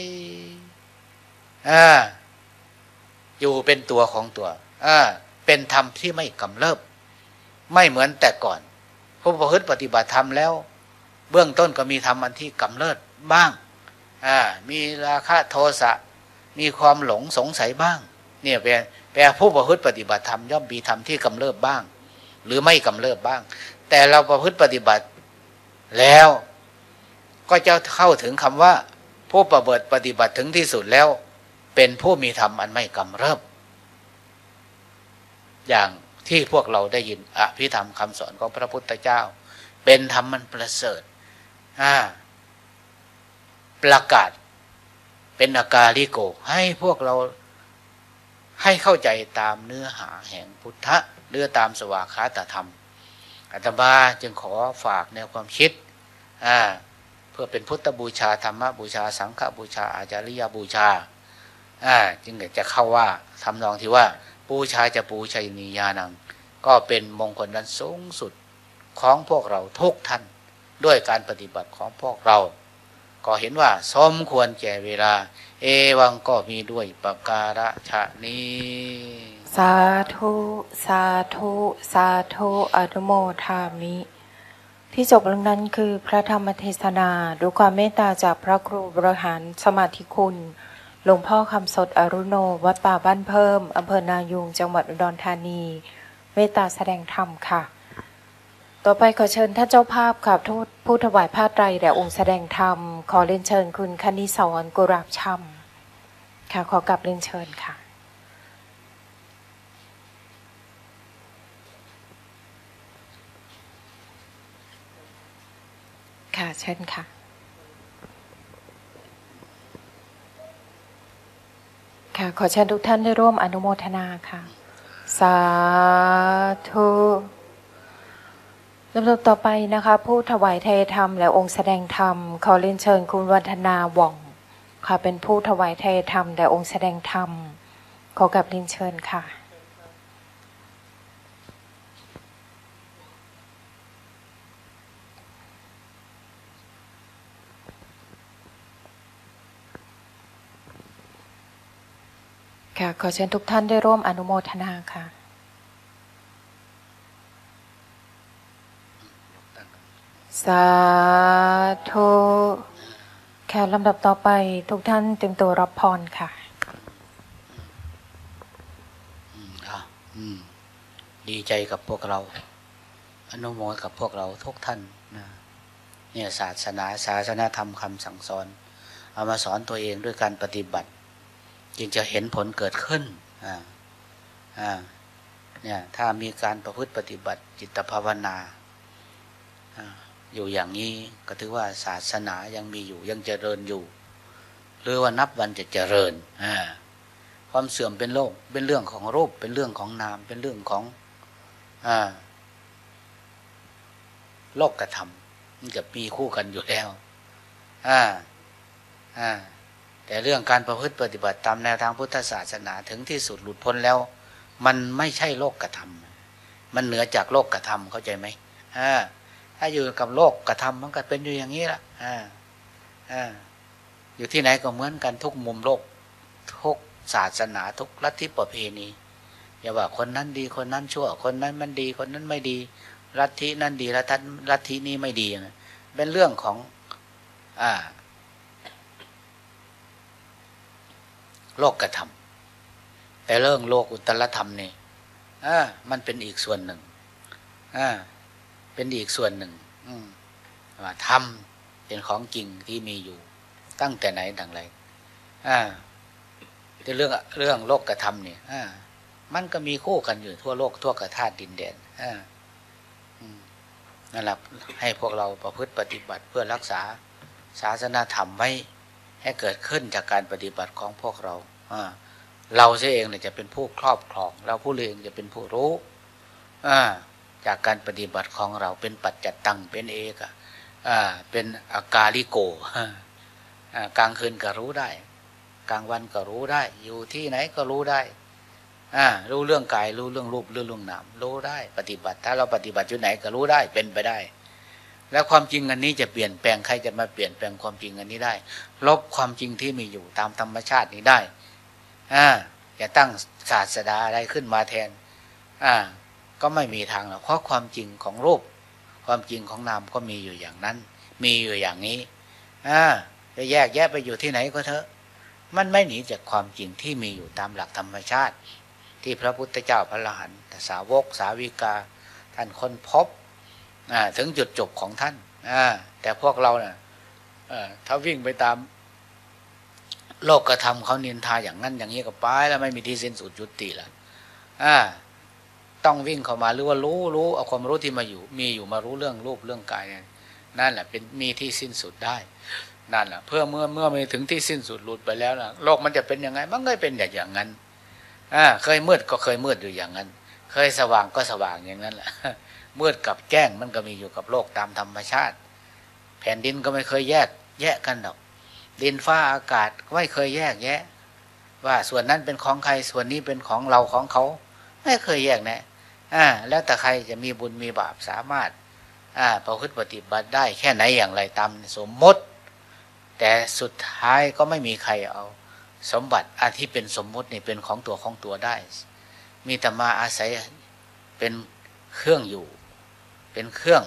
อยู่เป็นตัวของตัวเป็นธรรมที่ไม่กำเริบไม่เหมือนแต่ก่อนผู้ประพฤติปฏิบัติธรรมแล้วเบื้องต้นก็มีธรรมอันที่กำเริบบ้างมีราคะโทสะมีความหลงสงสัยบ้างเนี่ยแปลผู้ประพฤติปฏิบัติธรรมย่อมมีธรรมที่กำเริบบ้างหรือไม่กำเริบบ้างแต่เราประพฤติปฏิบัติแล้วก็จะเข้าถึงคำว่าผู้ประพฤติปฏิบัติถึงที่สุดแล้วเป็นผู้มีธรรมอันไม่กำเริบอย่างที่พวกเราได้ยินอภิธรรมคำสอนของพระพุทธเจ้าเป็นธรรมมันประเสริฐประกาศเป็นอากาลิโกให้พวกเราให้เข้าใจตามเนื้อหาแห่งพุทธะหรือตามสวากขาตธรรมอาตมาจึงขอฝากแนวความคิดเพื่อเป็นพุทธบูชาธรรมบูชาสังฆบูชาอาจาริยบูชาจึงจะเข้าว่าทำนองที่ว่าบูชาจะปูชัยนียานังก็เป็นมงคลนั้นสูงสุดของพวกเราทุกท่านด้วยการปฏิบัติของพวกเราก็เห็นว่าสมควรแก่เวลาเอวังก็มีด้วยประการฉะนี้สาธุสาธุสาธุอนุโมทามิที่จบลงนั้นคือพระธรรมเทศนาด้วยความเมตตาจากพระครูบริหารสมาธิคุณหลวงพ่อคำสดอรุโนวัดป่าบ้านเพิ่มอำเภอนายูงจังหวัดอุดรธานีเมตตาแสดงธรรมค่ะต่อไปขอเชิญท่านเจ้าภาพค่ะผู้ถวายผ้าไตรแด่องค์แสดงธรรมขอเรียนเชิญคุณคณิศรกุราบช่ำค่ะขอกลับเรียนเชิญค่ะค่ะเชิญค่ะค่ะขอเชิญทุกท่านได้ร่วมอนุโมทนาค่ะสาธุลำดับต่อไปนะคะผู้ถวายเทธรรมและองค์แสดงธรรมขอเรียนเชิญคุณวัฒนาว่องค่ะเป็นผู้ถวายเทธรรมและองค์แสดงธรรมขอกลับเรียนเชิญค่ะค่ะขอเชิญทุกท่านได้ร่วมอนุโมทนาค่ะสาธุค่ะลำดับต่อไปทุกท่านเตรียมตัวรับพรค่ะดีใจกับพวกเราอนุโมทกับพวกเราทุกท่านนะเนี่ยศาสนาธรรมคำสั่งสอนเอามาสอนตัวเองด้วยการปฏิบัติจึงจะเห็นผลเกิดขึ้นเนี่ยถ้ามีการประพฤติปฏิบัติจิตภาวนาอยู่อย่างนี้ก็ถือว่าศาสนายังมีอยู่ยังเจริญอยู่หรือว่านับวันจะเจริญความเสื่อมเป็นโลกเป็นเรื่องของรูปเป็นเรื่องของนามเป็นเรื่องของโลกธรรมมันจะมีคู่กันอยู่แล้วแต่เรื่องการประพฤติปฏิบัติตามแนวทางพุทธศาสนาถึงที่สุดหลุดพ้นแล้วมันไม่ใช่โลกธรรมมันเหนือจากโลกธรรมเข้าใจไหมถ้าอยู่กับโลกธรรมมันก็เป็นอยู่อย่างนี้ละอยู่ที่ไหนก็เหมือนกันทุกมุมโลกทุกศาสนาทุกลัทธิประเพณีอย่าว่าคนนั้นดีคนนั้นชั่วคนนั้นมันดีคนนั้นไม่ดีลัทธินั้นดีลัทธินี้ไม่ดีเป็นเรื่องของโลกธรรมแต่เรื่องโลกุตตรธรรมนี่มันเป็นอีกส่วนหนึ่งเป็นอีกส่วนหนึ่งว่าธรรมเป็นของจริงที่มีอยู่ตั้งแต่ไหนดังไรแต่เรื่องโลกธรรมเนี่ยมันก็มีคู่กันอยู่ทั่วโลกทั่วกธาตุดินแดนนั่นแหละให้พวกเราประพฤติปฏิบัติเพื่อรักษาศาสนาธรรมไว้ให้เกิดขึ้นจากการปฏิบัติของพวกเราเราเองเนี่ยจะเป็นผู้ครอบครองเราผู้เองจะเป็นผู้รู้จากการปฏิบัติของเราเป็นปัจจัตตังเป็นเอกเป็นอากาลิโกกลางคืนก็รู้ได้กลางวันก็รู้ได้อยู่ที่ไหนก็รู้ได้รู้เรื่องกายรู้เรื่องรูปเรื่องนามรู้ได้ปฏิบัติถ้าเราปฏิบัติอยู่ไหนก็รู้ได้เป็นไปได้แล้วความจริงอันนี้จะเปลี่ยนแปลงใครจะมาเปลี่ยนแปลงความจริงอันนี้ได้ลบความจริงที่มีอยู่ตามธรรมชาตินี้ได้จะตั้งศาสดาอะไรขึ้นมาแทนก็ไม่มีทางหรอกเพราะความจริงของรูปความจริงของนามก็มีอยู่อย่างนั้นมีอยู่อย่างนี้จะแยกแยะไปอยู่ที่ไหนก็เถอะมันไม่หนีจากความจริงที่มีอยู่ตามหลักธรรมชาติที่พระพุทธเจ้าพระอรหันตสาวกสาวิกาท่านค้นพบถึงจุดจบของท่านแต่พวกเราเนี่ยถ้าวิ่งไปตามโลกธรรมเขานินทาอย่างนั้นอย่างนี้ก็ไปแล้วไม่มีที่สิ้นสุดยุติละต้องวิ่งเข้ามาหรือว่ารู้เอาความรู้ที่มาอยู่มีอยู่มารู้เรื่องรูปเรื่องกายนั่นแหละเป็นมีที่สิ้นสุดได้นั่นแหละเพื่อเมื่อมีถึงที่สิ้นสุดหลุดไปแล้วนะโลกมันจะเป็นยังไงมันก็เป็นอย่างนั้นเคยมืดก็เคยมืดอยู่อย่างนั้นเคยสว่างก็สว่างอย่างนั้นแหละมืดกับแจ้งมันก็มีอยู่กับโลกตามธรรมชาติแผ่นดินก็ไม่เคยแยกกันหรอกดินฟ้าอากาศก็ไม่เคยแยกแยะว่าส่วนนั้นเป็นของใครส่วนนี้เป็นของเราของเขาไม่เคยแยกแนะแล้วแต่ใครจะมีบุญมีบาปสามารถประพฤติปฏิบัติได้แค่ไหนอย่างไรตามสมมติแต่สุดท้ายก็ไม่มีใครเอาสมบัติอันที่เป็นสมมตินี่เป็นของตัวได้มีแต่มาอาศัยเป็นเครื่องอยู่เป็นเครื่อง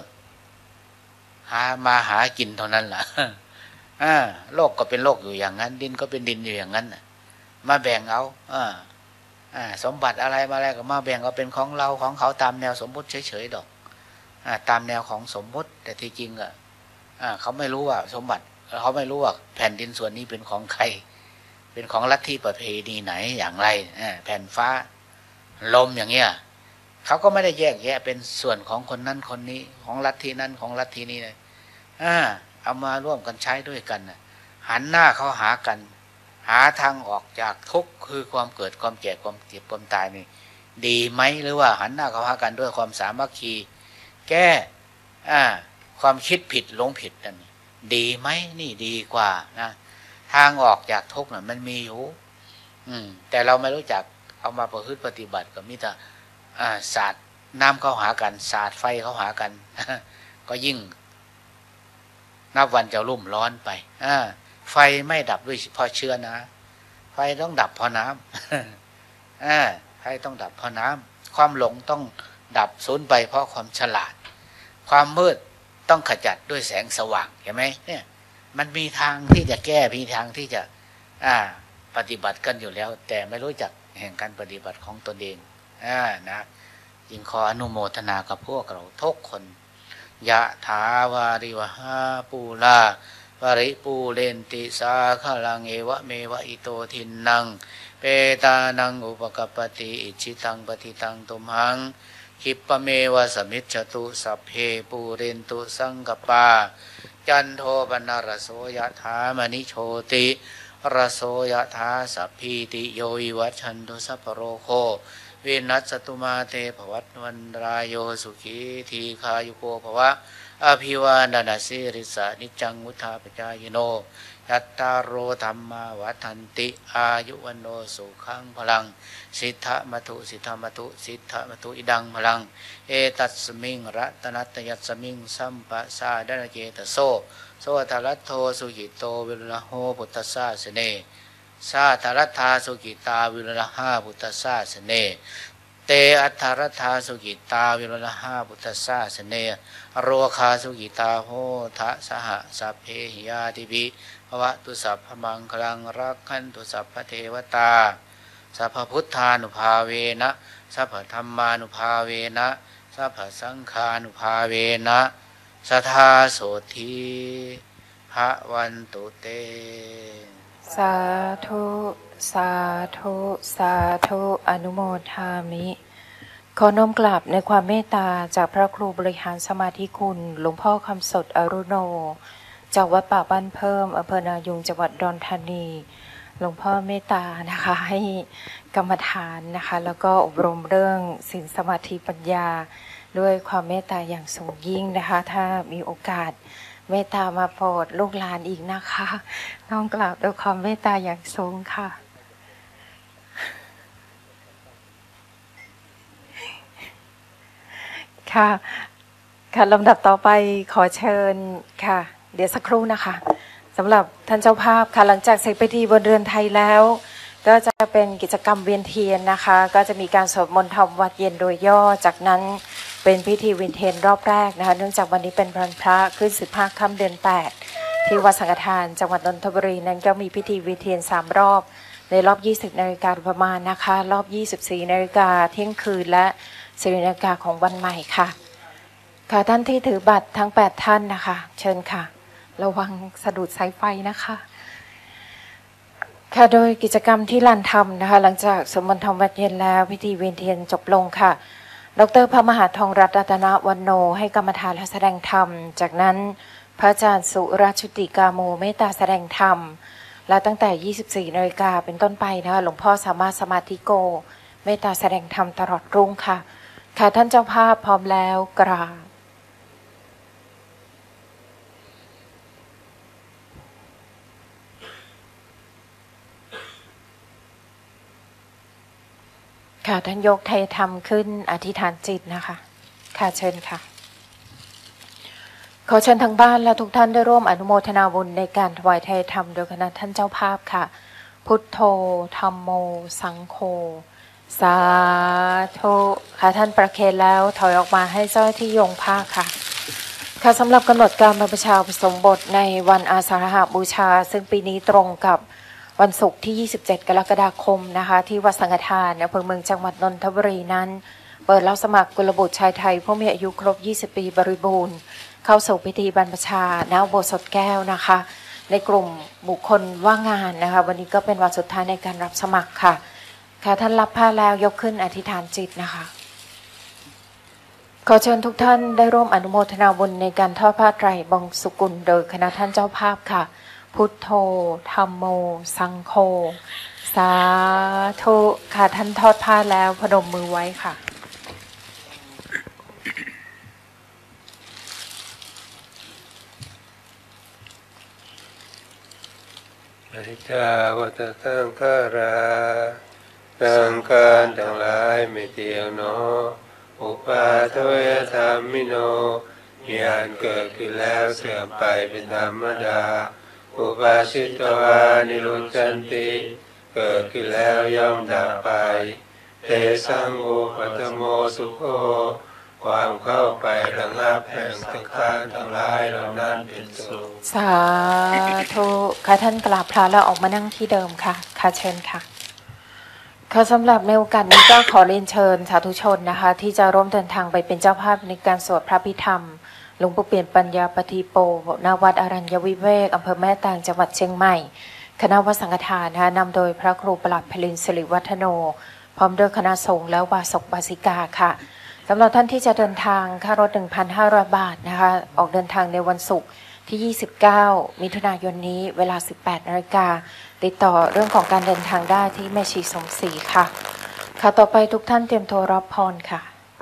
หากินเท่านั้นล่ะโลกก็เป็นโลกอยู่อย่างนั้นดินก็เป็นดินอยู่อย่างนั้นมาแบ่งเอาสมบัติอะไรมาอะไรก็มาแบ่งเอาเป็นของเราของเขาตามแนวสมมติเฉยๆดอกตามแนวของสมมติแต่ที่จริงเขาไม่รู้ว่าสมบัติเขาไม่รู้ว่าแผ่นดินส่วนนี้เป็นของใครเป็นของลัทธิประเพณีไหนอย่างไรแผ่นฟ้าลมอย่างเงี้ยเขาก็ไม่ได้แยกแยะเป็นส่วนของคนนั้นคนนี้ของลัทธินั้นของลัทธินี้เลยเอามาร่วมกันใช้ด้วยกันหันหน้าเขาหากันหาทางออกจากทุกข์คือความเกิดความแก่ความเจ็บความตายนี่ดีไหมหรือว่าหันหน้าเขาหากันด้วยความสามัคคีแก้ความคิดผิดหลงผิดนั่นดีไหมนี่ดีกว่านะทางออกจากทุกข์น่ะมันมีอยู่แต่เราไม่รู้จักเอามาประพฤติปฏิบัติก็มีแต่สาดน้ำเข้าหากันสาดไฟเข้าหากัน ก็ยิ่งนับวันจะรุ่มร้อนไปไฟไม่ดับด้วยเพราะเชื้อนะไฟต้องดับเพราะน้ำไฟต้องดับเพราะน้ำความหลงต้องดับสูญไปเพราะความฉลาดความมืดต้องขจัดด้วยแสงสว่างเห็นไหมเนี่ยมันมีทางที่จะแก้มีทางที่จะปฏิบัติกันอยู่แล้วแต่ไม่รู้จักแห่งการปฏิบัติของตนเองนะจึงขออนุโมทนากับพวกเราทุกคนยะถาวาริวหาปูลาวริปูเรนติสาขลังเอวะเมวะอิโตทินนังเปตานังอุปกปติอิชิตังปฏิตังตุมหังคิปะเมวะสมิจฉตุสัพเพปูเรนตุสังกปาจันโทปนารโสยะถามณิโชติรโสยะถาสัพพิติโยวิวัชชันตุสัพพโรโควินัสสตุมาเตภวัตวันรายโยสุขีทีคายุโกภวะอภิวาทนาสิริสานิจังมุทาปจายโนยัตตารโรธรรมาวัฏันติอายุวันโนสุขังพลังสิทธมัทุสิทธมัทุสิทธมัทุอิดังพลังเอตัสมิงรัตนัตยัสมิงสัมปะสาดนเจตโสโสทรัตโทสุขิโตวิรโหพุทธสาสเนสาธรัตถาสุกิตาวิรหะพุทธสาสเนเตอัฏฐรัตถาสุกิตาวิรหะพุทธสาสเนโรคาสุกิตาโหทะสหสัพเพหิยาติภิภวตุสัพพมังคลังรักขันตุสัพพเทวตาสัพพพุทธานุภาเวนะสัพพธัมมานุภาเวนะสัพพสังฆานุภาเวนะสัทธาโสธีภวันตุเตสาธุสาธุสาธุอนุโมทามิขอน้อมกราบในความเมตตาจากพระครูบริหารสมาธิคุณหลวงพ่อคำสดอรุโนจากวัดป่าบ้านเพิ่มอำเภอนายุงจังหวัดอุดรธานีหลวงพ่อเมตตานะคะให้กรรมฐานนะคะแล้วก็อบรมเรื่องศีลสมาธิปัญญาด้วยความเมตตาอย่างสูงยิ่งนะคะถ้ามีโอกาสเมตตามาโปรดลูกหลานอีกนะคะน้อมกราบด้วยความเมตตาอย่างสูงค่ะค่ะลำดับต่อไปขอเชิญค่ะเดี๋ยวสักครู่นะคะสำหรับท่านเจ้าภาพค่ะหลังจากเสร็จพิธีบนเรือนไทยแล้วก็จะเป็นกิจกรรมเวียนเทียนนะคะก็จะมีการสวดมนต์ทำวัดเย็นโดยย่อจากนั้นเป็นพิธีเวียนเทียนรอบแรกนะคะเนื่องจากวันนี้เป็นวันพระขึ้น15 ค่ำเดือน 8ที่วัดสังฆทานจังหวัดนนทบุรีนั้นก็มีพิธีเวียนเทียน3 รอบในรอบ 20 นาฬิกาประมาณนะคะรอบ 24 นาฬิกาเที่ยงคืนและ10 นาฬิกาของวันใหม่ค่ะค่ะท่านที่ถือบัตรทั้ง8ท่านนะคะเชิญค่ะระวังสะดุดสายไฟนะคะค่ะโดยกิจกรรมที่ลานธรรมนะคะหลังจากสวดมนต์ธรรมวัดเย็นแล้วพิธีเวียนเทียนจบลงค่ะดร.พระมหาทองรัตน์รัตนวรรณโนให้กรรมฐานและแสดงธรรมจากนั้นพระอาจารย์สุราชุติกาโมเมตตาแสดงธรรมและตั้งแต่ 24 นาฬิกาเป็นต้นไปนะคะหลวงพ่อสามารถสมาธิโกเมตตาแสดงธรรมตลอดรุ่งค่ะค่ะท่านเจ้าภาพพร้อมแล้วกราบค่ะท่านยกไทยธรรมขึ้นอธิษฐานจิตนะคะค่ะเชิญค่ะขอเชิญทางบ้านและทุกท่านได้ร่วมอนุโมทนาบุญในการถวายไทยธรรมโดยคณะท่านเจ้าภาพค่ะพุทโธธัมโมสังโฆสาธุค่ะท่านประเคนแล้วถอยออกมาให้เจ้าหน้าที่โยงผ้าค่ะค่ะสำหรับกำหนดการบรรพชาอุปสมบทในวันอาสาฬหบูชาซึ่งปีนี้ตรงกับวันศุกร์ที่ 27 กรกฎาคมนะคะที่วัดสังฆทานอำเภอเมืองจังหวัดนนทบุรีนั้นเปิดรับสมัครกุลบุตรชายไทยผู้มีอายุครบ 20 ปีบริบูรณ์เข้าสู่พิธีบรรพชาณอุโบสถแก้วนะคะในกลุ่มบุคคลว่างงานนะคะวันนี้ก็เป็นวันสุดท้ายในการรับสมัครค่ะค่ะท่านรับผ้าแล้วยกขึ้นอธิษฐานจิตนะคะขอเชิญทุกท่านได้ร่วมอนุโมทนาบุญในการทอดผ้าไตรบงสุกุลโดยคณะท่านเจ้าภาพค่ะพุทโธธัมโมสังโฆสาธุค่ะท่านทอดผ้าแล้วพนมมือไว้ค่ะอนิจจาวัฏสังขาราสังขารทั้งหลายไม่เที่ยงหนออุปาทวยธรรมิโนมีอันเกิดขึ้นแล้วเสื่อมไปเป็นธรรมดาอุปาชิตวานิรุจันติเกิดขึ้นแล้วย่อมดับไปเตสังโอปัตโมสุโขความเข้าไประงับแห่งสังขารทั้งหลายเหล่านั้นเป็นสุขสาธุค่ะท่านกราบพระแล้วออกมานั่งที่เดิมค่ะค่ะเชิญค่ะค่ะสำหรับในโอกาสนี้ก็ขอเรียนเชิญสาธุชนนะคะที่จะร่วมเดินทางไปเป็นเจ้าภาพในการสวดพระพิธรรมหลวงปู่เปลี่ยนปัญญาปฏิโปณวัดอรัญญวิเวกอำเภอแม่ตางจังหวัดเชียงใหม่คณะวัดสังฆทานนะคะนำโดยพระครูประหลัดพลินสิริวัฒโนพร้อมด้วยคณะสงฆ์และวาสกบาสิกาค่ะสำหรับท่านที่จะเดินทางค่ารถ 1,500 บาทนะคะออกเดินทางในวันศุกร์ที่ 29 มิถุนายนนี้เวลา 18 นาฬิกาติดต่อเรื่องของการเดินทางได้ที่แม่ชีสมศรีค่ะค่ะต่อไปทุกท่านเตรียมตัวรับพรค่ะ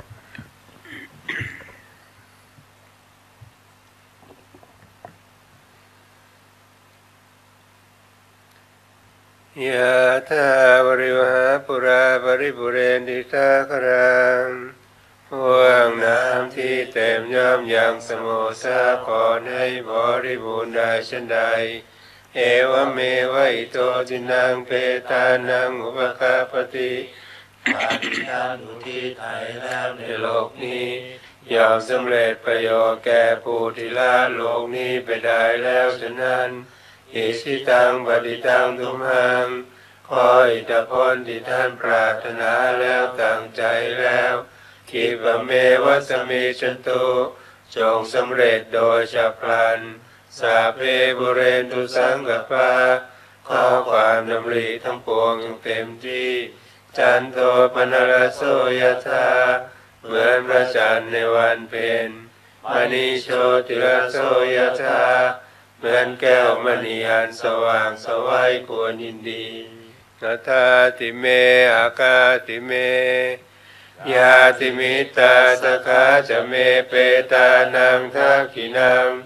ยะถาวริวหาปุราปริปุเรนติสาคารังห่วงน้ำที่เต็มย่อมยังสโมสาขอให้บริบูรณ์ได้เช่นใดเอวเมวะอิโตทินังเปตานังอุปกาปติปาฏิหาริย์อุทิศให้แล้วในโลกนี้ย่อมสำเร็จประโยชน์แก่ผู้ที่ละโลกนี้ไปได้แล้วฉะนั้นอิสิตังปฏิตังทุมหังขออิทธิพลที่ท่านปรารถนาแล้วตั้งใจแล้วคิปะเมวะสมิจันตุจงสำเร็จโดยฉับพลันสาเพบุเรนตุสังกปาขอความดำริทั้งปวงอย่างเต็มที่จันโทปนรสโสยธาเหมือนพระจันทร์ในวันเพ็ญมณีโชติรสโสยธาเหมือนแก้วมณีอันสว่างสวัยควรยินดีนาทาติเมอากาติเมยาติมิตาสขาจะเมเปตานังทักขินัง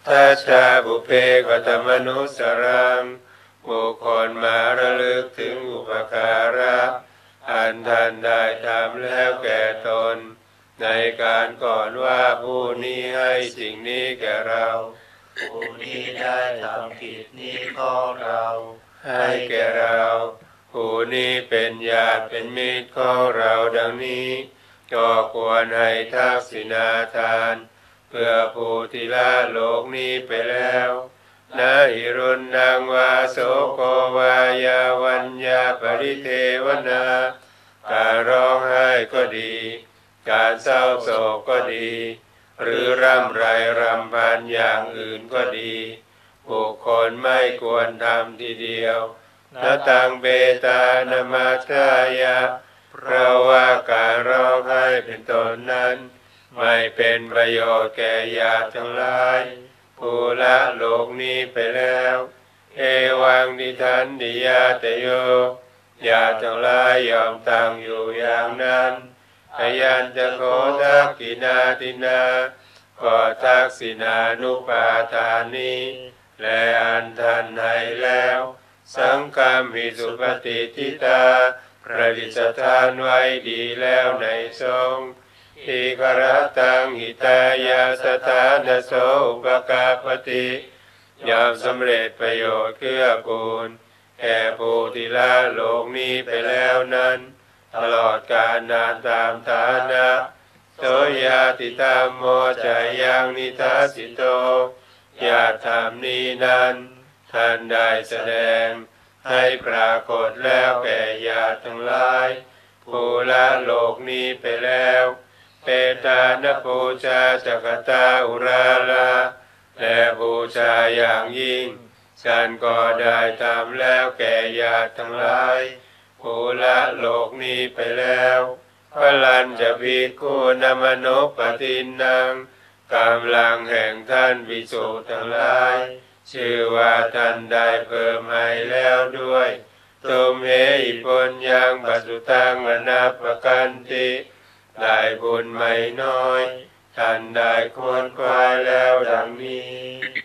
ทัชชาบุพเพกตมนุสรังบุคคลมาระลึกถึงอุปการะอันท่านได้ทำแล้วแก่ตนในการก่อนว่าผู้นี้ให้สิ่งนี้แก่เราผู้นี้ได้ทำผิดนี้ของเราให้แก่เราผู้นี้เป็นญาติเป็นมิตรของเราดังนี้ก็ควรให้ทักษิณาทานเพื่อผู้ที่ละโลกนี้ไปแล้วนาหิรุณนังวาโสโกวายาวัญญาปริเทวนาการร้องไห้ก็ดีการเศร้าโศกก็ดีหรือร่ำไรรำพันอย่างอื่นก็ดีบุคคลไม่ควรทำทีเดียวนาตังเบตานามาทายะเพราะว่าการร้องไห้เป็นต้นนั้นไม่เป็นประโยชน์แก่ญาติทั้งหลายผู้ละโลกนี้ไปแล้วเอวังนิทันติยาเตโยญาติทั้งหลายยอมตั้งอยู่อย่างนั้นพยัญจะโคทักกินาตินาก็ทักษิณานุปาทานีและอันทันให้แล้วสังฆามิสุปฏิทิตาประดิษฐานไว้ดีแล้วในสงฆ์อิกรตังหิตายาสถานโสอุปกาปติยอมสำเร็จประโยชน์เกื้อกูลแก่ผู้ที่ละโลกนี้ไปแล้วนั้นตลอดกาลนานตามฐานะโสยาติตามโมจายังนิทัสสิโตญาติธรรมนี้นั้นท่านได้แสดงให้ปรากฏแล้วแก่ญาติทั้งหลายผู้ละโลกนี้ไปแล้วเปตานปูชาจักตาอุราลาและบูชาอย่างยิ่งฉันก็ได้ทำแล้วแก่ญาติทั้งหลายผู้ละโลกนี้ไปแล้วพลัญจะภิกขุนมโนปทินนังกำลังแห่งท่านภิกษุทั้งหลายชื่อว่าท่านได้เพิ่มให้แล้วด้วยตุมเหหิปุญญังปัสสุตังอนาปกันติได้บุญไม่น้อยท่านได้ควรควายแล้วดังนี้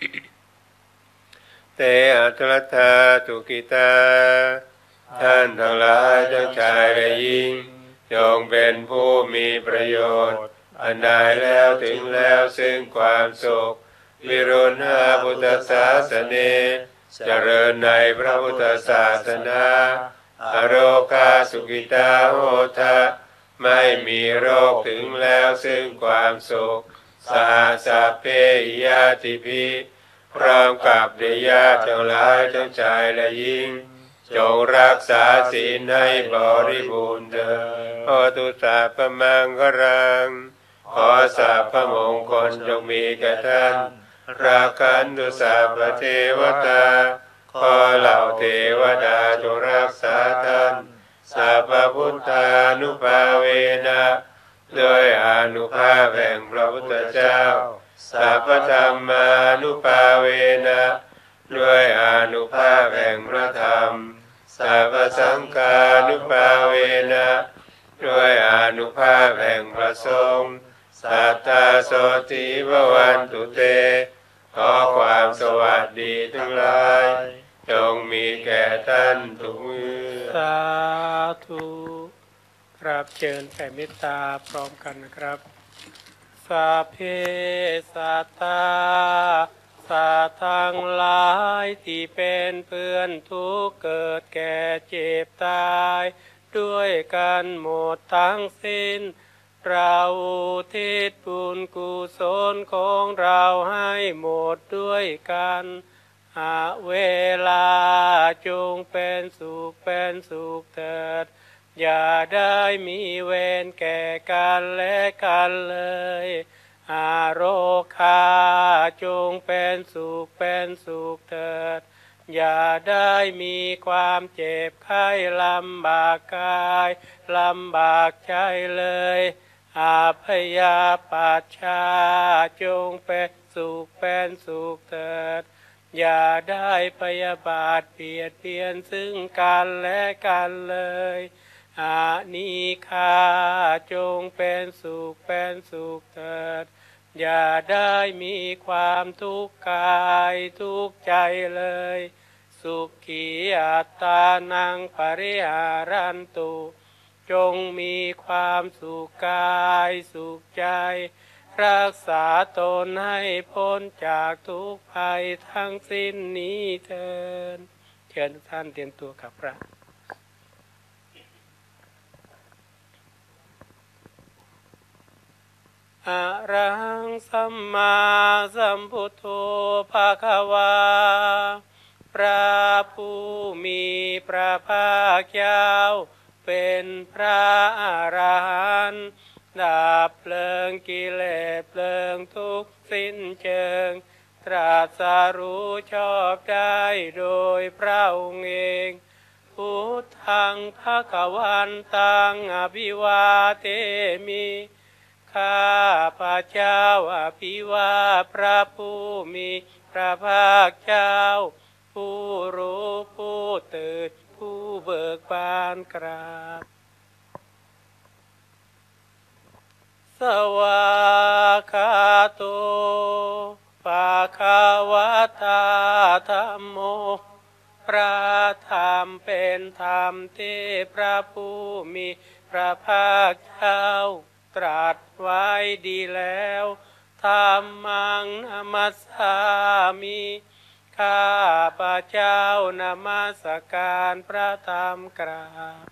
เตอัตถทาตุกิตาท่านทั้งหลายทั้งชายและหญิงจงเป็นผู้มีประโยชน์อันได้แล้วถึงแล้วซึ่งความสุขวิรุณหาพุทธศาสนาเจริญในพระพุทธศาสนาอโรคาสุกิตาโหทะไม่มีโรคถึงแล้วซึ่งความสุขสหสัพเพยาติภิพร้อมกับเดชญาติทั้งหลายทั้งชายและหญิงจงรักษาศีลให้บริบูรณ์เถิดขอตุสัพพมังคลังขอสัพพมงคลจงมีแก่ท่านราคันตุสัพพเทวตาขอเหล่าเทวดาจงรักษาท่านสัพพพุทธานุภาเวนะด้วยอานุภาพแห่งพระพุทธเจ้าสัพพธรรมานุภาเวนะด้วยอานุภาพแห่งพระธรรมสัพพสังฆานุภาเวนะด้วยอานุภาพแห่งพระสงฆ์สัทธาโสติภวันตุเตขอความสวัสดีทั้งหลายจงมีแก่ท่านทุกเมื่อสาธุครับเชิญแผ่เมตตาพร้อมกันนะครับสัพเพสัตตาสัตว์ทั้งหลายที่เป็นเพื่อนทุกข์เกิดแก่เจ็บตายด้วยกันหมดทั้งสิ้นเราอุทิศบุญกุศลของเราให้หมดด้วยกันเวลาจงเป็นสุขเถิดอย่าได้มีเวรแก่กันและกันเลยโรคาจงเป็นสุขเถิดอย่าได้มีความเจ็บไข้ลำบากกายลำบากใจเลยอาพยาปัชชาจงเป็นสุขเถิดอย่าได้พยาบาทเบียดเบียนซึ่งกันและกันเลยอานิฆาจงเป็นสุขเถิดอย่าได้มีความทุกข์กายทุกข์ใจเลยสุขีอัตตานังปริหารันตุจงมีความสุขกายสุขใจรักษาตนให้พ้นจากทุกภัยทั้งสิ้นนี้เถิดเชิญทุกท่านเตรียมตัวกับพระอะระหังสัมมาสัมพุทโธภะคะวาพระผู้มีพระภาคเจ้าเป็นพระอรหันต์ดับเพลิงกิเลสเพลิงทุกข์สิ้นเชิงตรัสรู้ชอบได้โดยพระองค์เองพุทธังภคะวันตังอภิวาเทมิข้าพระเจ้าอภิวาพระผู้มีพระภาคเจ้าผู้รู้ผู้ตื่นผู้เบิกบานกราบสวากขาโตภะคะวะตาธัมโมพระธรรมเป็นธรรมที่พระผู้มีพระภาคเจ้าตรัสไว้ดีแล้วธัมมังนัมสสามิข้าพระเจ้านมัสการพระธรรมกราบ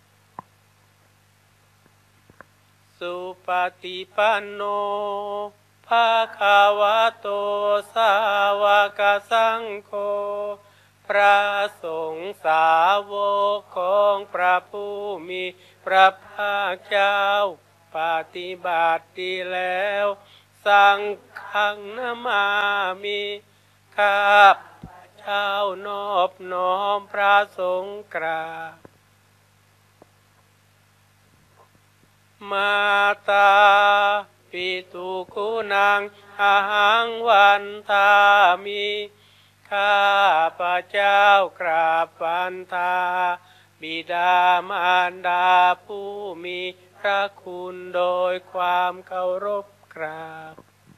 สุปฏิปันโนภะคะวะโตสาวกสังโฆพระสงฆ์สาวกของพระผู้มีพระภาคเจ้าปฏิบัติดีแล้วสังฆังนามามิข้าพระเจ้านอบน้อมพระสงฆ์กราบมาตาปิตุคุณังอาหังวันทามิข้าพระเจ้ากราบวันทาบิดามารดาผู้มีพระคุณโดยความเคารพกราบ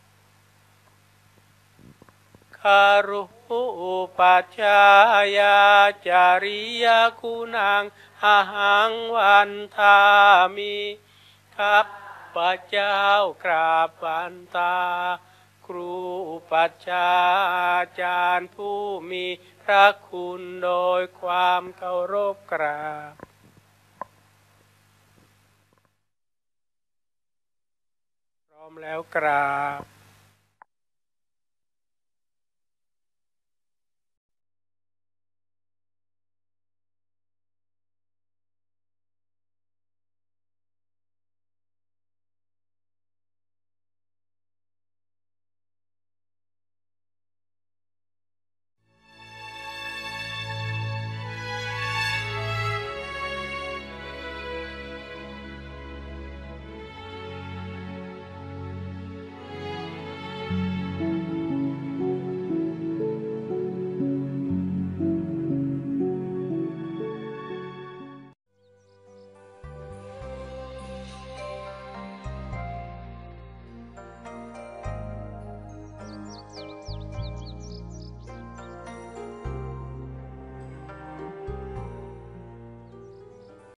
คารุปัจจายาจาริยคุณังอาหังวันทามิข้าพระเจ้ากราบวันตาครูปัจจาอาจารย์ผู้มีพระคุณโดยความเคารพกราบพร้อมแล้วกราบ